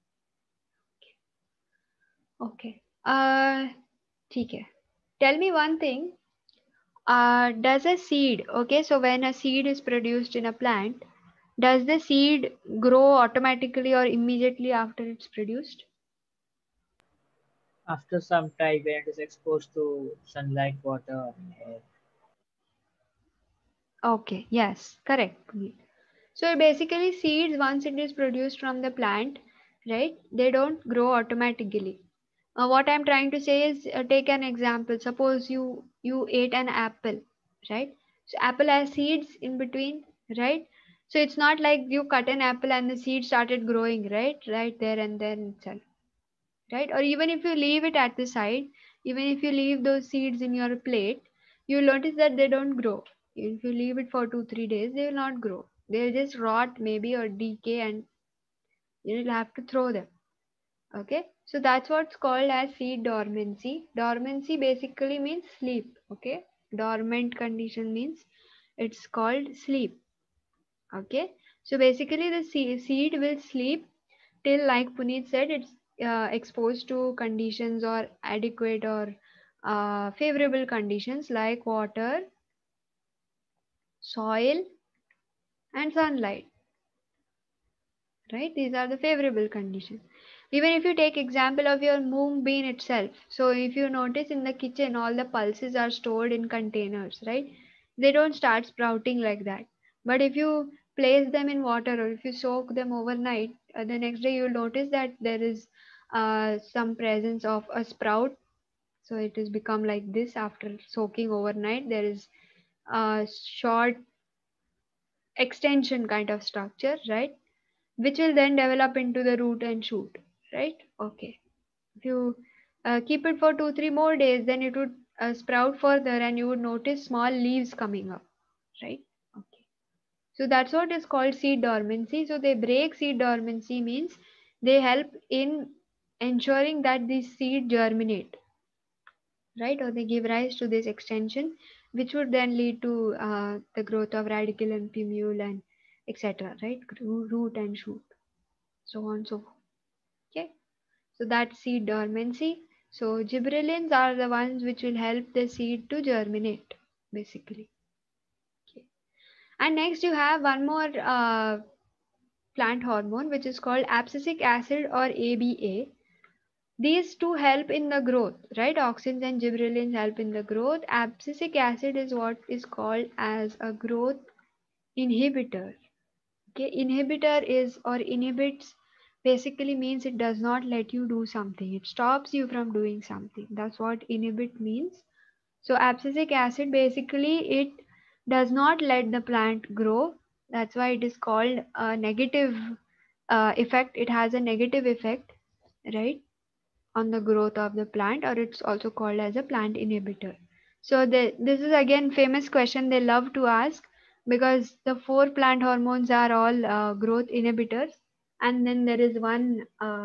Okay. ठीक है. Tell me one thing. Does a seed, okay, so when a seed is produced in a plant, does the seed grow automatically or immediately after it's produced? After some time, when it is exposed to sunlight, water, and air. Okay, yes, correct. So basically seeds, once it is produced from the plant, right, they don't grow automatically. What I'm trying to say is take an example. Suppose you ate an apple, right? So apple has seeds in between, right? So it's not like you cut an apple and the seed started growing, right there and then itself, right? Or even if you leave it at the side, even if you leave those seeds in your plate, you'll notice that they don't grow. If you leave it for 2-3 days, they will not grow. They'll just rot maybe or decay and you'll have to throw them. Okay, so that's what's called as seed dormancy. Dormancy basically means sleep. Okay, dormant condition means it's called sleep. Okay, so basically the seed will sleep till, like Puneet said, it's exposed to conditions or adequate or favorable conditions like water, soil, and sunlight. Right, these are the favorable conditions. Even if you take example of your mung bean itself, so if you notice in the kitchen all the pulses are stored in containers, right? They don't start sprouting like that. But if you place them in water or if you soak them overnight, the next day you'll notice that there is some presence of a sprout. So it has become like this after soaking overnight. There is a short extension kind of structure, right? Which will then develop into the root and shoot, right? Okay. If you keep it for 2-3 more days, then it would sprout further and you would notice small leaves coming up, right? Okay. So that's what is called seed dormancy. So they break seed dormancy means they help in ensuring that the seed germinate, right? Or they give rise to this extension, which would then lead to the growth of radicle and plumule and etc. Right? Root and shoot, so on and so forth. Okay, so that's seed dormancy. So gibberellins are the ones which will help the seed to germinate, basically. Okay. And next you have one more plant hormone which is called abscisic acid or ABA. These two help in the growth, right? Auxins and gibberellins help in the growth. Abscisic acid is what is called as a growth inhibitor. Okay, inhibitor is or inhibits basically means it does not let you do something. It stops you from doing something. That's what inhibit means. So abscisic acid basically it does not let the plant grow. That's why it is called a negative effect. It has a negative effect, right, on the growth of the plant, or it's also called as a plant inhibitor. So this is again famous question they love to ask, because the four plant hormones are all growth inhibitors, and then there is one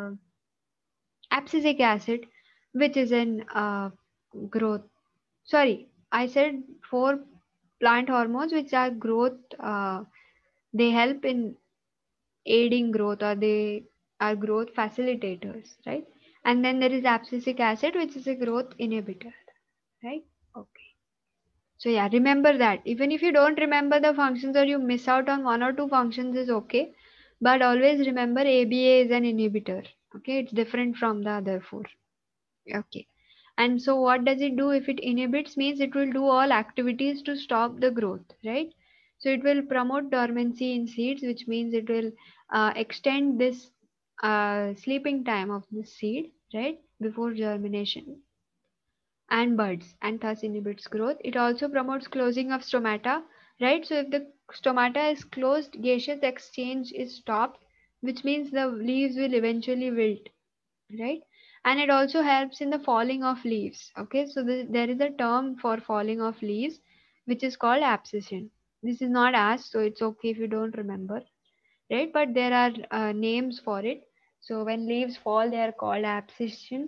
abscisic acid which is in growth. Sorry, I said four plant hormones which are growth. They help in aiding growth, or they are growth facilitators, right? And then there is abscisic acid which is a growth inhibitor, right? Okay. So yeah, remember that. Even if you don't remember the functions or you miss out on one or two functions is okay. But always remember ABA is an inhibitor. Okay, it's different from the other four. Okay. And so what does it do? If it inhibits means it will do all activities to stop the growth, right? So it will promote dormancy in seeds, which means it will extend this sleeping time of the seed, right, before germination and buds, and thus inhibits growth. It also promotes closing of stomata, right? So if the stomata is closed, gaseous exchange is stopped, which means the leaves will eventually wilt, right? And it also helps in the falling of leaves. Okay, so there is a term for falling of leaves which is called abscission. This is not asked, so it's okay if you don't remember, right? But there are names for it. So when leaves fall, they are called abscission.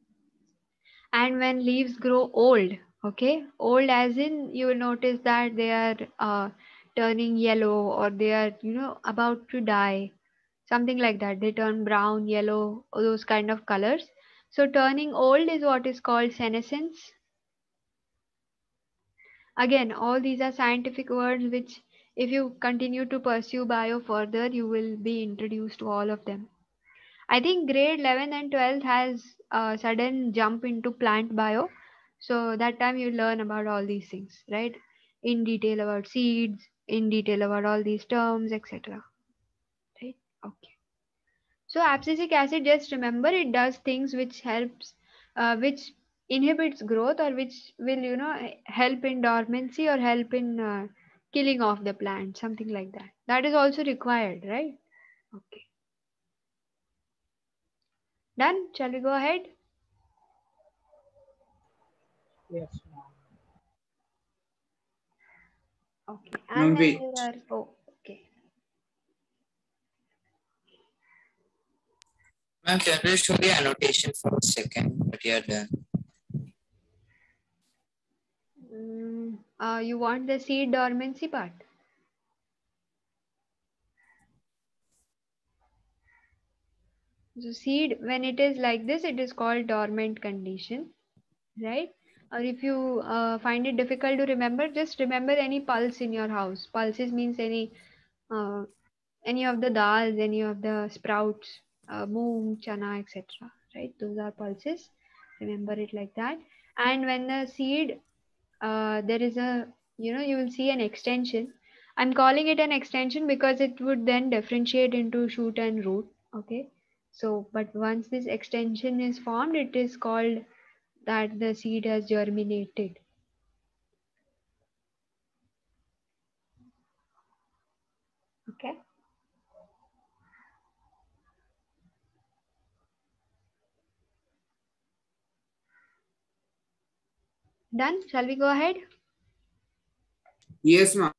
And when leaves grow old, okay, old as in you will notice that they are turning yellow, or they are about to die, something like that. They turn brown, yellow, or those kind of colors. So turning old is what is called senescence. Again, all these are scientific words which if you continue to pursue bio further, you will be introduced to all of them. I think grade 11 and 12 has a sudden jump into plant bio. So that time you learn about all these things, right? In detail about seeds, in detail about all these terms, etc. Right? Okay. So abscisic acid, just remember it does things which helps, which inhibits growth, or which will, help in dormancy or help in killing off the plant, something like that. That is also required, right? Okay. Done? Shall we go ahead? Yes. Okay. No, And then wait. there are, oh, okay. Ma'am, can you show the annotation for a second? But you're done. You want the seed dormancy part? So seed, when it is like this, it is called dormant condition, right? Or if you find it difficult to remember, just remember any pulse in your house. Pulses means uh, any of the dals, any of the sprouts, moong, chana, etc. Right? Those are pulses. Remember it like that. And when the seed, there is a, you will see an extension. I'm calling it an extension because it would then differentiate into shoot and root. Okay. So, but once this extension is formed, it is called that the seed has germinated. Okay. Done? Shall we go ahead? Yes, ma'am.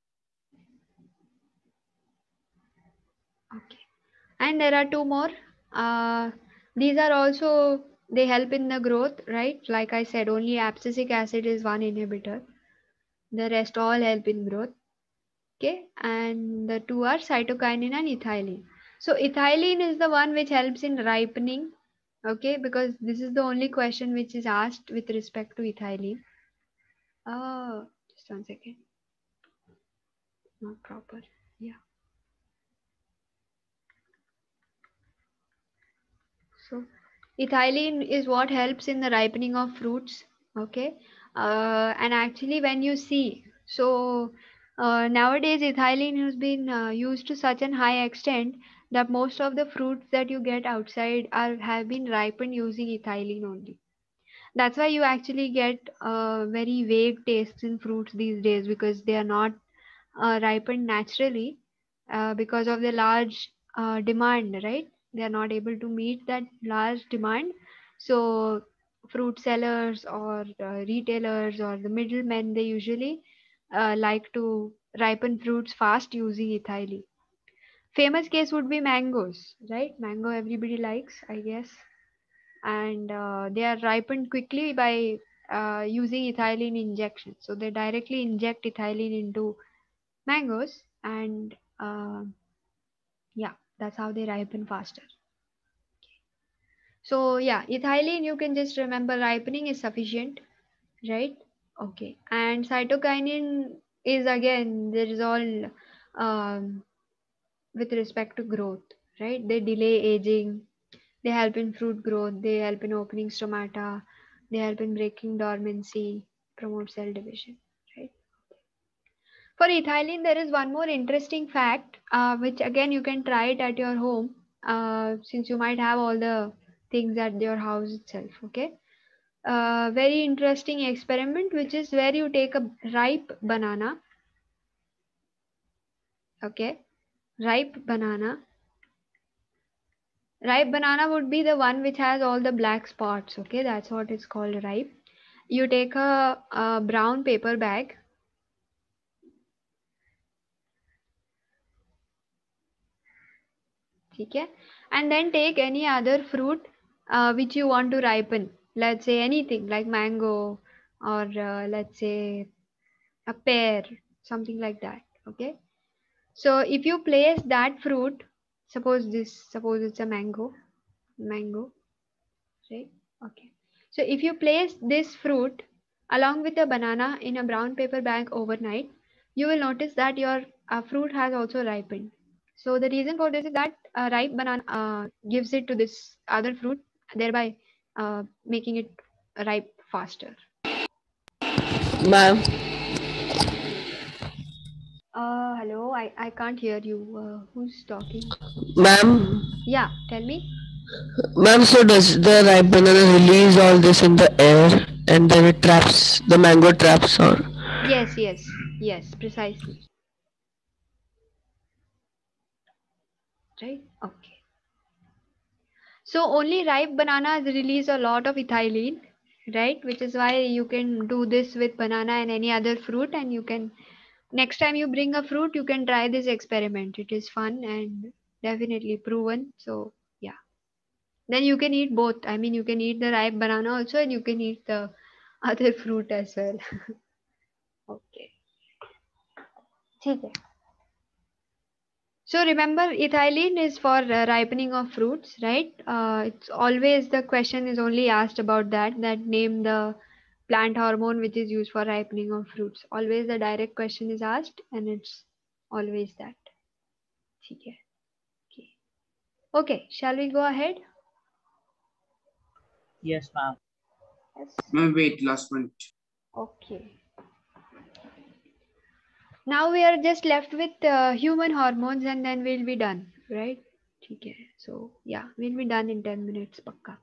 Okay. And there are two more. These are also, they help in the growth, right? Like I said, only abscisic acid is one inhibitor. The rest all help in growth. Okay. And the two are cytokinin and ethylene. So ethylene is the one which helps in ripening. Okay. Because this is the only question which is asked with respect to ethylene. Just 1 second. Not proper. Yeah. So ethylene is what helps in the ripening of fruits. Okay. And actually when you see, so nowadays ethylene has been used to such an high extent that most of the fruits that you get outside have been ripened using ethylene only. That's why you actually get very vague tastes in fruits these days, because they are not ripened naturally, because of the large demand, right? They are not able to meet that large demand. So fruit sellers or retailers or the middlemen, they usually like to ripen fruits fast using ethylene. Famous case would be mangoes, right? Mango everybody likes, I guess. And they are ripened quickly by using ethylene injection. So they directly inject ethylene into mangoes, and yeah, that's how they ripen faster. So yeah, ethylene, you can just remember ripening is sufficient, right? Okay. And cytokinin is, again, there is all with respect to growth, right? They delay aging, they help in fruit growth, they help in opening stomata, they help in breaking dormancy, promote cell division, right? For ethylene, there is one more interesting fact, which again you can try it at your home, since you might have all the things at your house itself. Okay. Very interesting experiment, which is where you take a ripe banana. Okay. Ripe banana. Ripe banana would be the one which has all the black spots. Okay. That's what is called ripe. You take a brown paper bag. Okay. And then take any other fruit which you want to ripen. Let's say anything like mango, or let's say a pear, something like that. Okay. So if you place that fruit, suppose it's a mango, right? Okay. So if you place this fruit along with a banana in a brown paper bag overnight, you will notice that your fruit has also ripened. So the reason for this is that a ripe banana gives it to this other fruit, thereby making it ripe faster. Ma'am, Hello, I can't hear you. Who's talking? ma'am, Yeah, tell me. ma'am. So does the ripe banana release all this in the air and then it traps the mango traps or? Yes, precisely. Right? Okay. So only ripe bananas release a lot of ethylene, right? Which is why you can do this with banana and any other fruit, and you can, next time you bring a fruit, you can try this experiment. It is fun and definitely proven. So yeah. Then you can eat both. I mean, you can eat the ripe banana also, and you can eat the other fruit as well. Okay. ठीक है. So remember, ethylene is for ripening of fruits, right? It's always, the question is only asked about that name the plant hormone which is used for ripening of fruits. Always the direct question is asked, and it's always that. Okay. Okay, shall we go ahead? Yes, ma'am. Yes. Ma'am, wait, last one. Okay. Now we are just left with human hormones, and then we'll be done, right? Okay. So yeah, we'll be done in 10 minutes, pakka.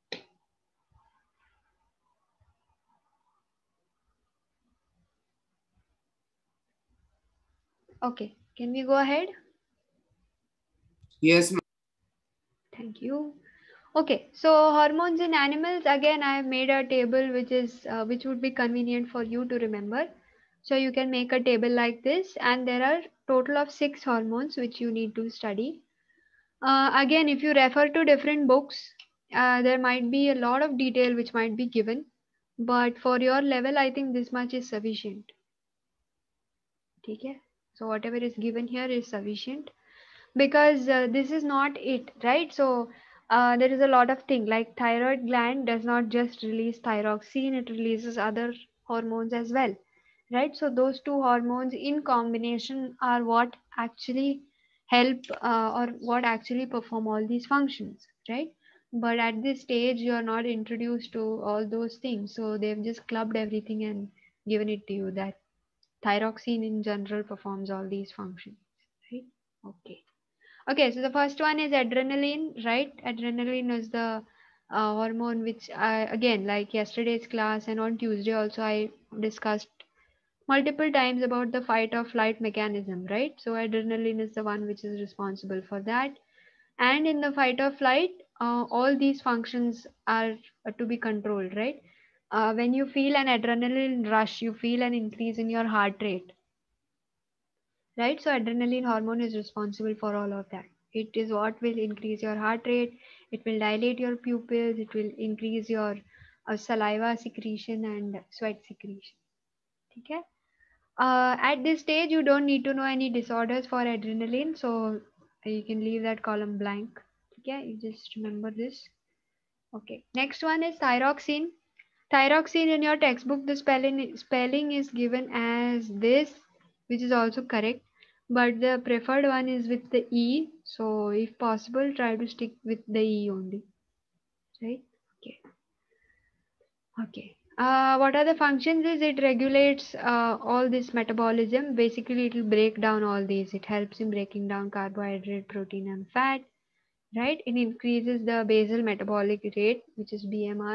Okay, can we go ahead? Yes, ma'am. Thank you. Okay, so hormones in animals, again I have made a table which would be convenient for you to remember. So you can make a table like this, and there are total of 6 hormones which you need to study. Again, if you refer to different books, there might be a lot of detail which might be given, but for your level, I think this much is sufficient. Okay, so whatever is given here is sufficient, because this is not it, right? So there is a lot of thing, like thyroid gland does not just release thyroxine, it releases other hormones as well, right? So those two hormones in combination are what actually help or what actually perform all these functions, right? But at this stage, you are not introduced to all those things. So they've just clubbed everything and given it to you that thyroxine in general performs all these functions, right? Okay. Okay, so the first one is adrenaline, right? Adrenaline is the hormone which again, like yesterday's class and on Tuesday also, I discussed multiple times about the fight or flight mechanism, right? So adrenaline is the one which is responsible for that. And in the fight or flight, all these functions are to be controlled, right? When you feel an adrenaline rush, you feel an increase in your heart rate, right? So adrenaline hormone is responsible for all of that. It is what will increase your heart rate, it will dilate your pupils, it will increase your saliva secretion and sweat secretion. Okay. At this stage, you don't need to know any disorders for adrenaline, so you can leave that column blank. Okay, you just remember this. Okay, next one is thyroxine. Thyroxine in your textbook, the spelling is given as this, which is also correct, but the preferred one is with the E. So if possible, try to stick with the E only, right? Okay. Okay. What are the functions is it regulates all this metabolism. Basically, it will break down all these. It helps in breaking down carbohydrate, protein, and fat, right? It increases the basal metabolic rate, which is BMR,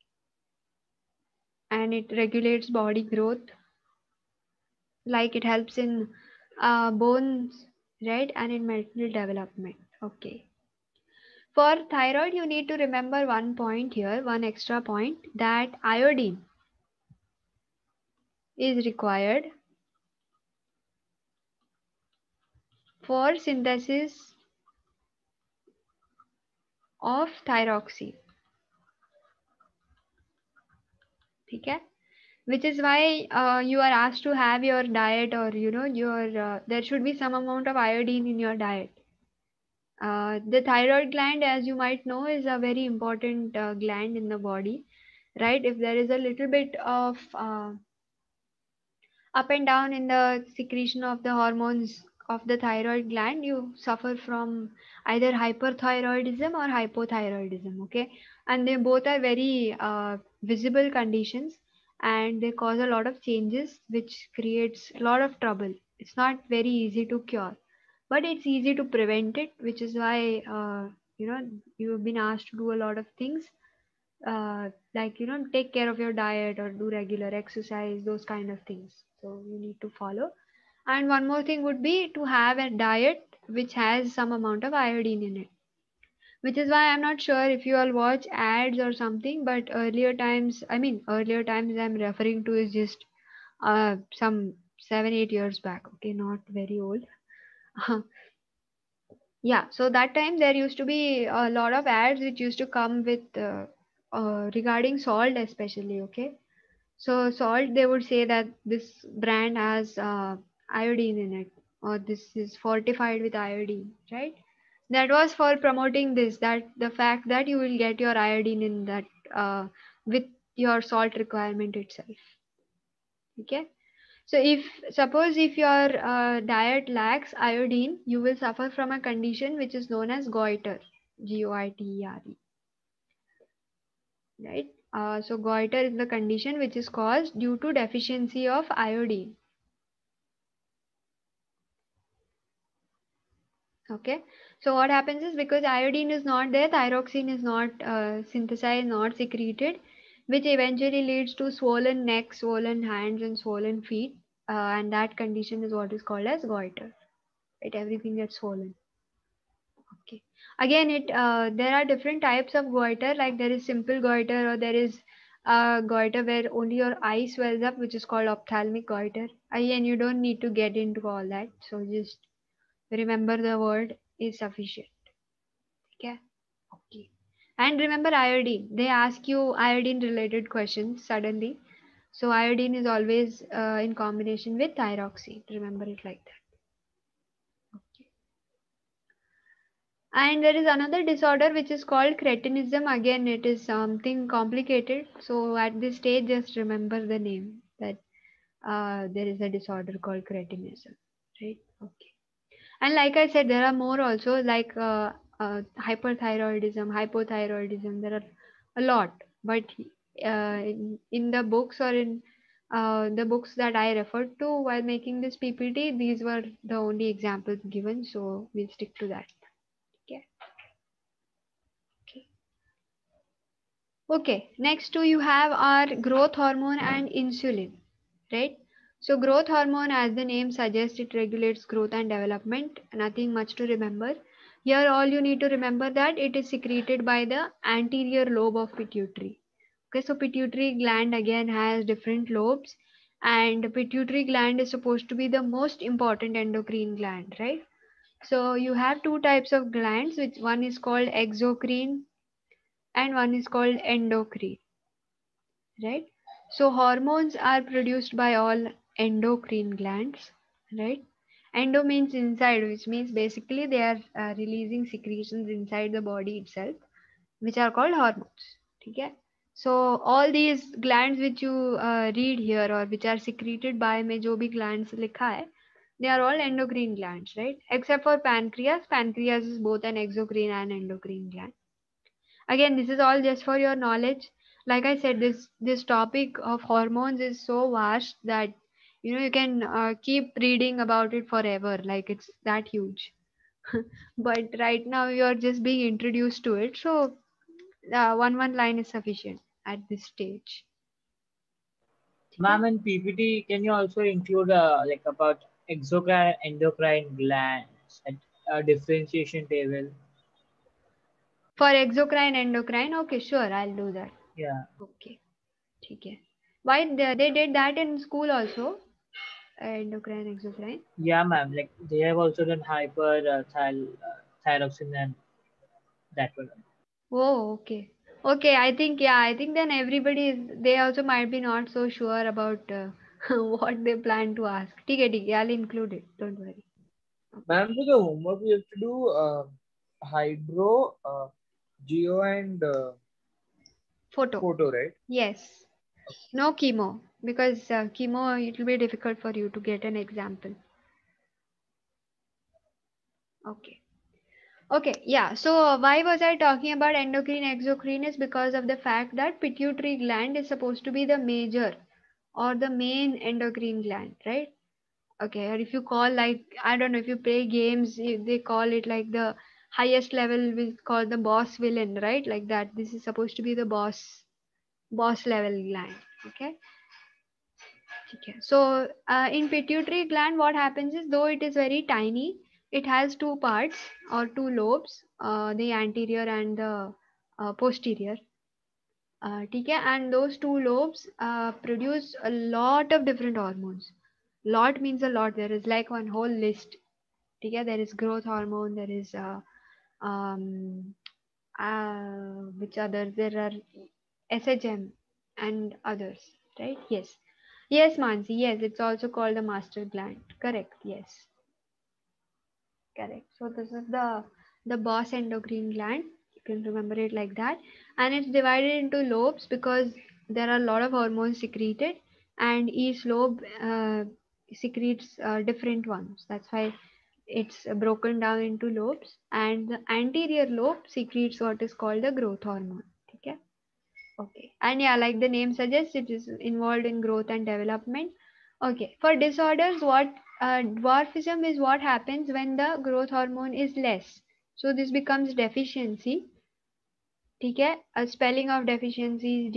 and it regulates body growth. Like it helps in bones, right? And in mental development. Okay. For thyroid, you need to remember one point here, one extra point, that iodine is required for synthesis of thyroxine. Okay, which is why you are asked to have your diet, or your there should be some amount of iodine in your diet. The thyroid gland, as you might know, is a very important gland in the body, right? If there is a little bit of up and down in the secretion of the hormones of the thyroid gland, you suffer from either hyperthyroidism or hypothyroidism. Okay, and they both are very visible conditions, and they cause a lot of changes which creates a lot of trouble. It's not very easy to cure, but it's easy to prevent it, which is why you've been asked to do a lot of things, like take care of your diet or do regular exercise, those kind of things, so you need to follow. And one more thing would be to have a diet which has some amount of iodine in it, which is why I'm not sure if you all watch ads or something, but earlier times I'm referring to is just some 7-8 years back. Okay, not very old. Yeah, so that time there used to be a lot of ads which used to come with regarding salt especially. Okay, so salt, they would say that this brand has iodine in it, or this is fortified with iodine, right? That was for promoting this, that the fact that you will get your iodine in that with your salt requirement itself. Okay. So if suppose if your diet lacks iodine, you will suffer from a condition which is known as goiter, Goitere, right? So goiter is the condition which is caused due to deficiency of iodine. Okay, so what happens is, because iodine is not there, thyroxine is not synthesized, not secreted, which eventually leads to swollen neck, swollen hands, and swollen feet, and that condition is what is called as goiter. Right, everything gets swollen. Okay. Again, there are different types of goiter. Like there is simple goiter, or there is goiter where only your eye swells up, which is called ophthalmic goiter. Again, you don't need to get into all that. So just remember the word is sufficient. Okay. Okay. And remember iodine. They ask you iodine related questions suddenly. So iodine is always in combination with thyroxine. Remember it like that. And there is another disorder which is called cretinism. Again, it is something complicated. So at this stage, just remember the name, that there is a disorder called cretinism, right? Okay. And like I said, there are more also, like hyperthyroidism, hypothyroidism. There are a lot, but in the books or in the books that I referred to while making this PPT, these were the only examples given, so we'll stick to that. Okay. Okay, next two you have are growth hormone and insulin, right? So growth hormone, as the name suggests, it regulates growth and development. Nothing much to remember. Here all you need to remember that it is secreted by the anterior lobe of pituitary. Okay, so pituitary gland again has different lobes, and pituitary gland is supposed to be the most important endocrine gland, right? So you have two types of glands, which one is called exocrine and one is called endocrine, right? So hormones are produced by all endocrine glands, right? Endo means inside, which means basically they are releasing secretions inside the body itself, which are called hormones. Okay? So all these glands which you read here or which are secreted by में जो भी glands लिखा है, they are all endocrine glands, right? Except for pancreas. Pancreas is both an exocrine and endocrine gland. Again, this is all just for your knowledge. Like I said, this topic of hormones is so vast that you can keep reading about it forever, like it's that huge. But right now you're just being introduced to it, so one line is sufficient at this stage. Ma'am, in PPT, can you also include like about exocrine endocrine glands at a differentiation table? For exocrine endocrine, okay, sure, I'll do that. Yeah. Okay, okay. Why they did that in school also? Endocrine, exocrine. Yeah, ma'am. Like they have also done thyroxine and that one. Oh, okay. Okay, I think then everybody they also might be not so sure about what they plan to ask. ठीक है, I'll include it. Don't worry. Ma'am, for the homework we have to do hydro, geo, and photo, right? Yes. No chemo, because chemo it will be difficult for you to get an example. Okay. Okay, yeah. So why was I talking about endocrine exocrine is because of the fact that pituitary gland is supposed to be the major or the main endocrine gland, right? Okay, or if you call, like, I don't know, if you play games, they call it like the highest level we call the boss villain, right? Like that. This is supposed to be the boss level gland. Okay. Okay. So in pituitary gland, what happens is, though it is very tiny, it has two parts or two lobes, the anterior and the posterior. ठीक है, and those two lobes produce a lot of different hormones. Lot means a lot. There is like one whole list. ठीक है, there is growth hormone. There is um, which others? There are SHM and others, right? Yes. Yes, Mansi. Yes, it's also called the master gland. Correct. Yes. Correct. So this is the boss endocrine gland. You can remember it like that. And it's divided into lobes because there are a lot of hormones secreted, and each lobe secretes different ones. That's why it's broken down into lobes. And the anterior lobe secretes what is called the growth hormone. Okay. Okay. And yeah, like the name suggests, it is involved in growth and development. Okay. For disorders, what dwarfism is what happens when the growth hormone is less. So this becomes deficiency. ठीक है? A spelling of deficiency is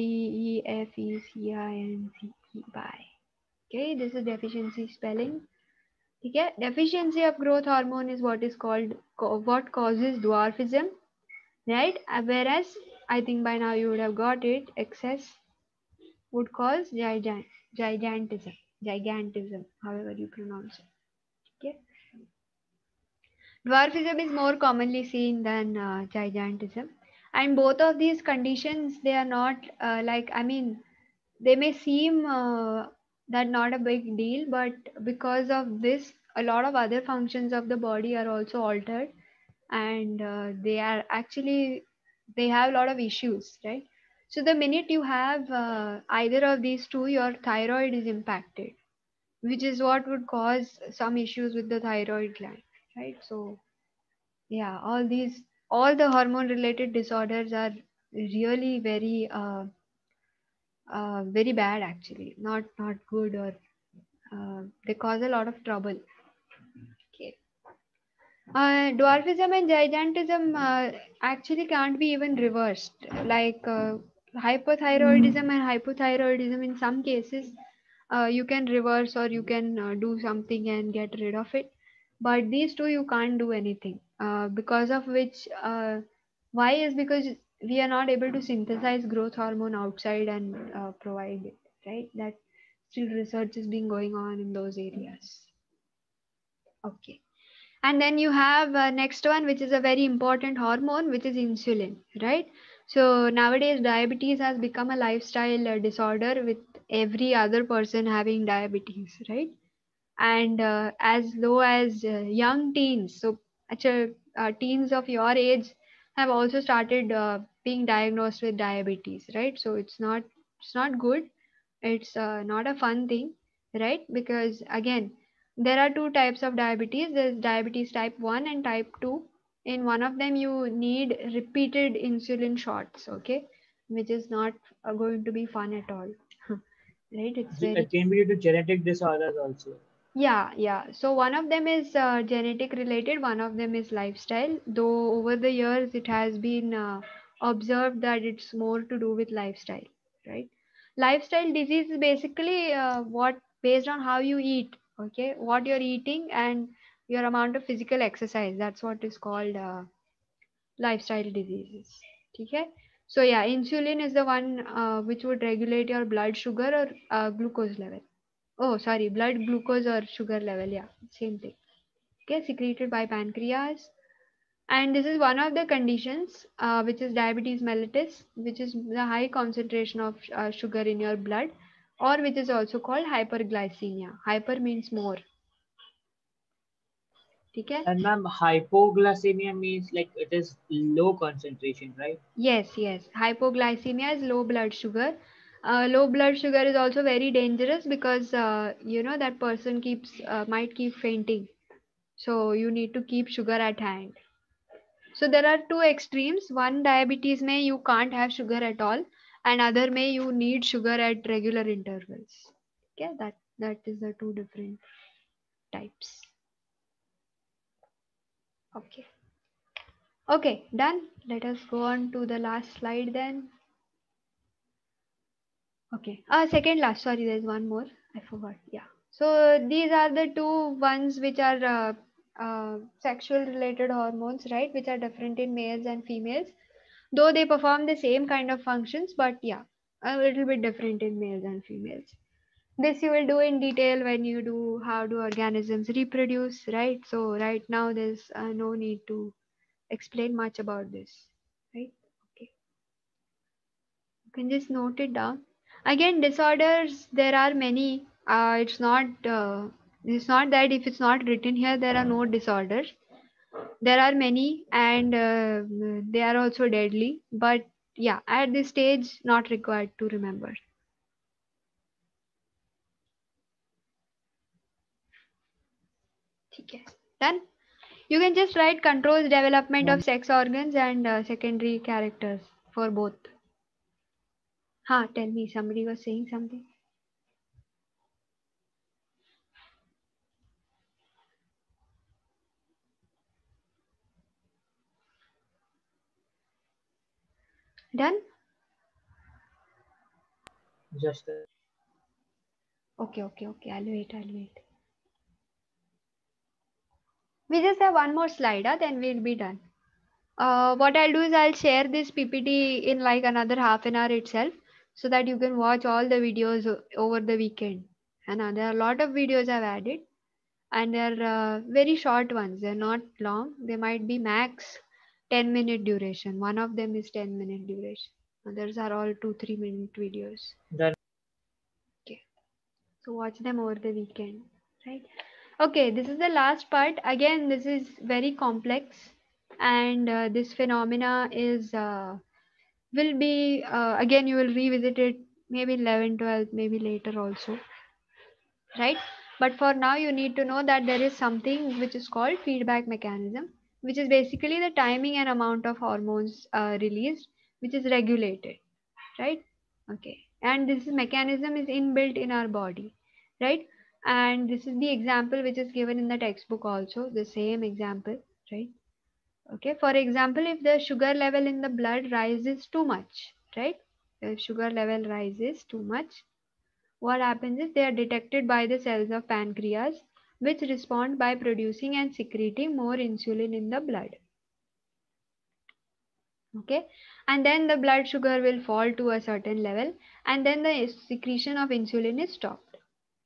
DEFECINCE by. Okay, this is deficiency spelling. ठीक है? Deficiency of growth hormone is what is called what causes dwarfism, right? Whereas I think by now you would have got it. Excess would cause gigantism, however you pronounce it. Okay. Dwarfism is more commonly seen than gigantism, and both of these conditions, they are not they may seem that not a big deal, but because of this, a lot of other functions of the body are also altered, and they have a lot of issues, right? So the minute you have either of these two, your thyroid is impacted, which is what would cause some issues with the thyroid gland, right? So yeah, all these all the hormone related disorders are really very bad actually, not good, or they cause a lot of trouble. Okay. Dwarfism and gigantism actually can't be even reversed. Like hypothyroidism and hypothyroidism, in some cases, you can reverse or you can do something and get rid of it. But these two, you can't do anything. Because of which, why is because we are not able to synthesize growth hormone outside and provide it, right? That still research is being going on in those areas. Okay. And then you have next one, which is a very important hormone, which is insulin, right? So nowadays diabetes has become a lifestyle disorder, with every other person having diabetes, right? And as low as young teens, so actually teens of your age have also started being diagnosed with diabetes, right? So it's not good. It's not a fun thing, right? Because again, there are two types of diabetes. There's diabetes type 1 and type 2. In one of them, you need repeated insulin shots, okay? Which is not going to be fun at all. Right? It's very. It can be due to genetic disorders also. Yeah. So one of them is genetic related, one of them is lifestyle. Though over the years it has been observed that it's more to do with lifestyle, right? Lifestyle disease is basically what based on how you eat, okay? What you're eating and your amount of physical exercise. That's what is called lifestyle diseases. Okay? So yeah, insulin is the one which would regulate your blood sugar or glucose level. Oh, sorry, blood glucose or sugar level. Yeah, same thing. Okay, secreted by pancreas. And this is one of the conditions, which is diabetes mellitus, which is the high concentration of sugar in your blood, or which is also called hyperglycemia. Hyper means more. Okay? And ma'am, hypoglycemia means like it is low concentration, right? Yes. Hypoglycemia is low blood sugar. Low blood sugar is also very dangerous because that person might keep fainting. So you need to keep sugar at hand. So there are two extremes. One, diabetes may you can't have sugar at all, and other may you need sugar at regular intervals. Okay, that is the two different types. Okay, done. Let us go on to the last slide then. Okay, second last. Sorry, there's one more. I forgot. Yeah. So these are the two ones which are sexual related hormones, right? Which are different in males and females. Though they perform the same kind of functions, but yeah, a little bit different in males and females. This you will do in detail when you do how do organisms reproduce, right? So right now there's no need to explain much about this, right? Okay, you can just note it down. Again, disorders, there are many. It's not that if it's not written here there are no disorders. There are many, and they are also deadly, but yeah, at this stage not required to remember. Okay, done. You can just write controls development of sex organs and secondary characters for both. Tell me, somebody was saying something. Done. Just Okay, I'll wait. We just have one more slide, then we'll be done. What I'll do is I'll share this PPT in like another half an hour itself, so that you can watch all the videos over the weekend. And there are a lot of videos I've added, and they're very short ones. They're not long. They might be max 10-minute duration. One of them is 10-minute duration. Others are all 2-3 minute videos. done. Okay, so watch them over the weekend, right? Okay, this is the last part. Again, this is very complex, and this phenomena is will be again, you will revisit it maybe 11 12, maybe later also, right? But for now you need to know that there is something which is called feedback mechanism. which is basically the timing and amount of hormones released, which is regulated, right? Okay, and this mechanism is inbuilt in our body, right? And this is the example which is given in the textbook also, the same example, right? Okay, for example, if the sugar level in the blood rises too much, right? If sugar level rises too much, what happens is they are detected by the cells of pancreas, which respond by producing and secreting more insulin in the blood. Okay, and then the blood sugar will fall to a certain level, and then the secretion of insulin is stopped.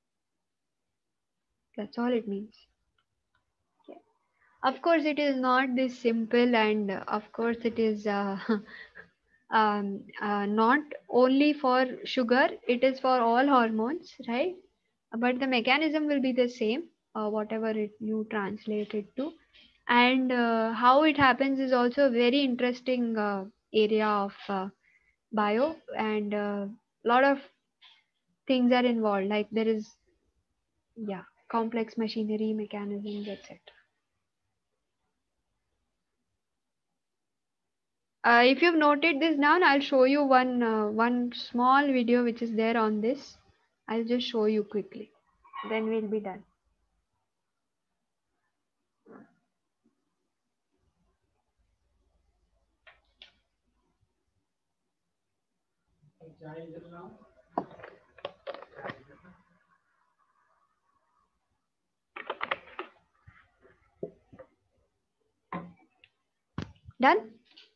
That's all it means. Okay. Of course, it is not this simple, and of course, it is not only for sugar, it is for all hormones, right? But the mechanism will be the same, whatever you translate it to. And how it happens is also a very interesting area of bio, and a lot of things are involved, like there is, yeah, complex machinery, mechanisms, etc. If you've noted this down, I'll show you one small video which is there on this. I'll just show you quickly, then we'll be done. Done?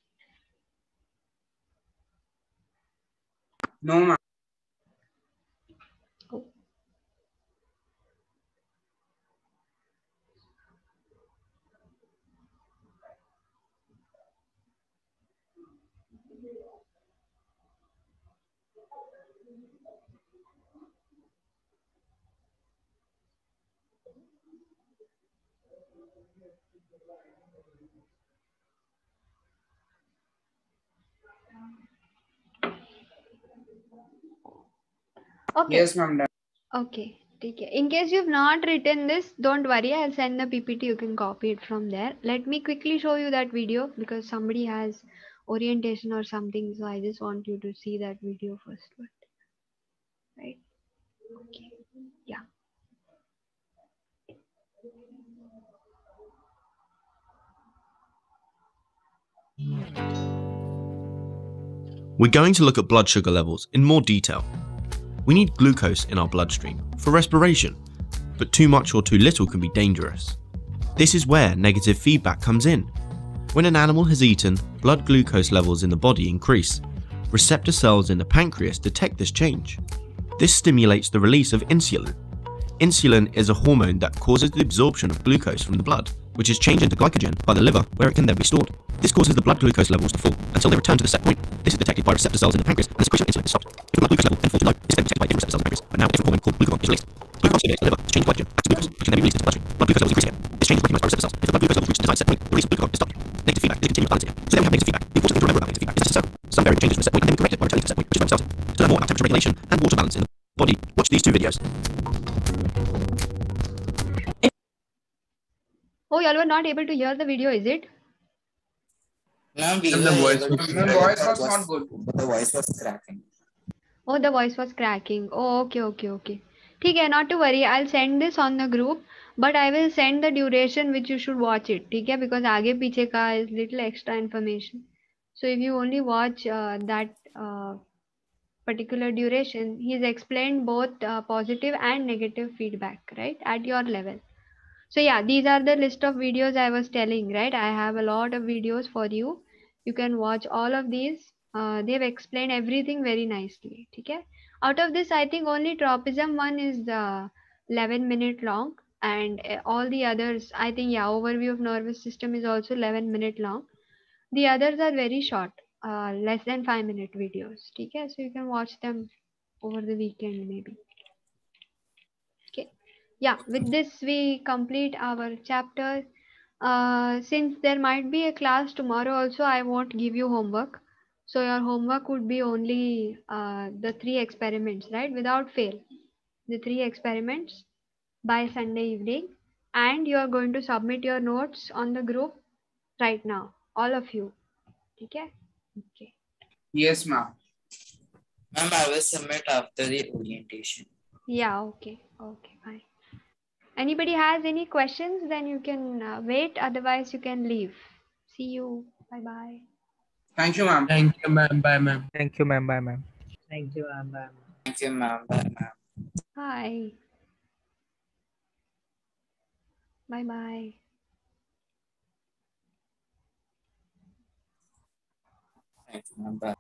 No, ma'am. Oh. Okay. Yes, ma'am. Done. Okay. Take care. In case you've not written this, don't worry. I'll send the PPT. You can copy it from there. Let me quickly show you that video because somebody has orientation or something. So I just want you to see that video first. Right? Okay. Yeah. We're going to look at blood sugar levels in more detail. We need glucose in our bloodstream for respiration, but too much or too little can be dangerous. This is where negative feedback comes in. When an animal has eaten, blood glucose levels in the body increase. Receptor cells in the pancreas detect this change. This stimulates the release of insulin. Insulin is a hormone that causes the absorption of glucose from the blood, which is changed into glycogen by the liver, where it can then be stored. This causes the blood glucose levels to fall until they return to the set point. This is detected by receptor cells in the pancreas, and the secretion of insulin is stopped. If the blood glucose level then falls too low, this is then detected by different receptor cells in the pancreas, but now a different hormone called glucagon is released. Glucagon stimulates the liver to change glycogen back to glucose, which can then be released into the bloodstream. Blood glucose levels increase again. This change is recognized by receptor cells. If the blood glucose levels reach the desired set point, the release of glucagon is stopped. Negative feedback is continuous balance here. So then we have negative feedback. The important thing to remember about negative feedback is that it's a circle. Some varying changes from the set point and then we correct it by returning to the set point, which is where we started. To learn more about temperature regulation and water balance in the body, watch these two videos. Oh, y'all were not able to hear the video, is it? No, we And were the voice able was- to My hear it, voice but was not good. but the voice was cracking. Oh, the voice was cracking. Oh, okay. ठीक है, not to worry. I'll send this on the group, but I will send the duration which you should watch it. ठीक है, because आगे पीछे का is little extra information. So if you only watch that particular duration, he's explained both positive and negative feedback, right, at your level. So yeah, these are the list of videos I was telling, right? I have a lot of videos for you. You can watch all of these. They've explained everything very nicely. Okay. Out of this, I think only tropism one is 11-minute long, and all the others, I think, yeah, overview of nervous system is also 11-minute long. The others are very short, less than 5-minute videos. Okay, so you can watch them over the weekend maybe. Okay. Yeah, with this we complete our chapter. Since there might be a class tomorrow also, I won't give you homework. So your homework would be only the 3 experiments, right? Without fail. The 3 experiments by Sunday evening. And you are going to submit your notes on the group right now, all of you. Okay? Okay. Yes, ma'am. Ma'am, I will submit after the orientation. Yeah, okay. Okay, fine. Anybody has any questions, then you can wait. Otherwise, you can leave. See you. Bye-bye. Thank you, ma'am. Thank you, ma'am. Bye, ma'am. Thank you, ma'am. Bye, ma'am. Thank you, ma'am. Bye. Thank you, ma'am. Bye, ma'am. Hi. Bye-bye. Thank you, ma'am. Bye.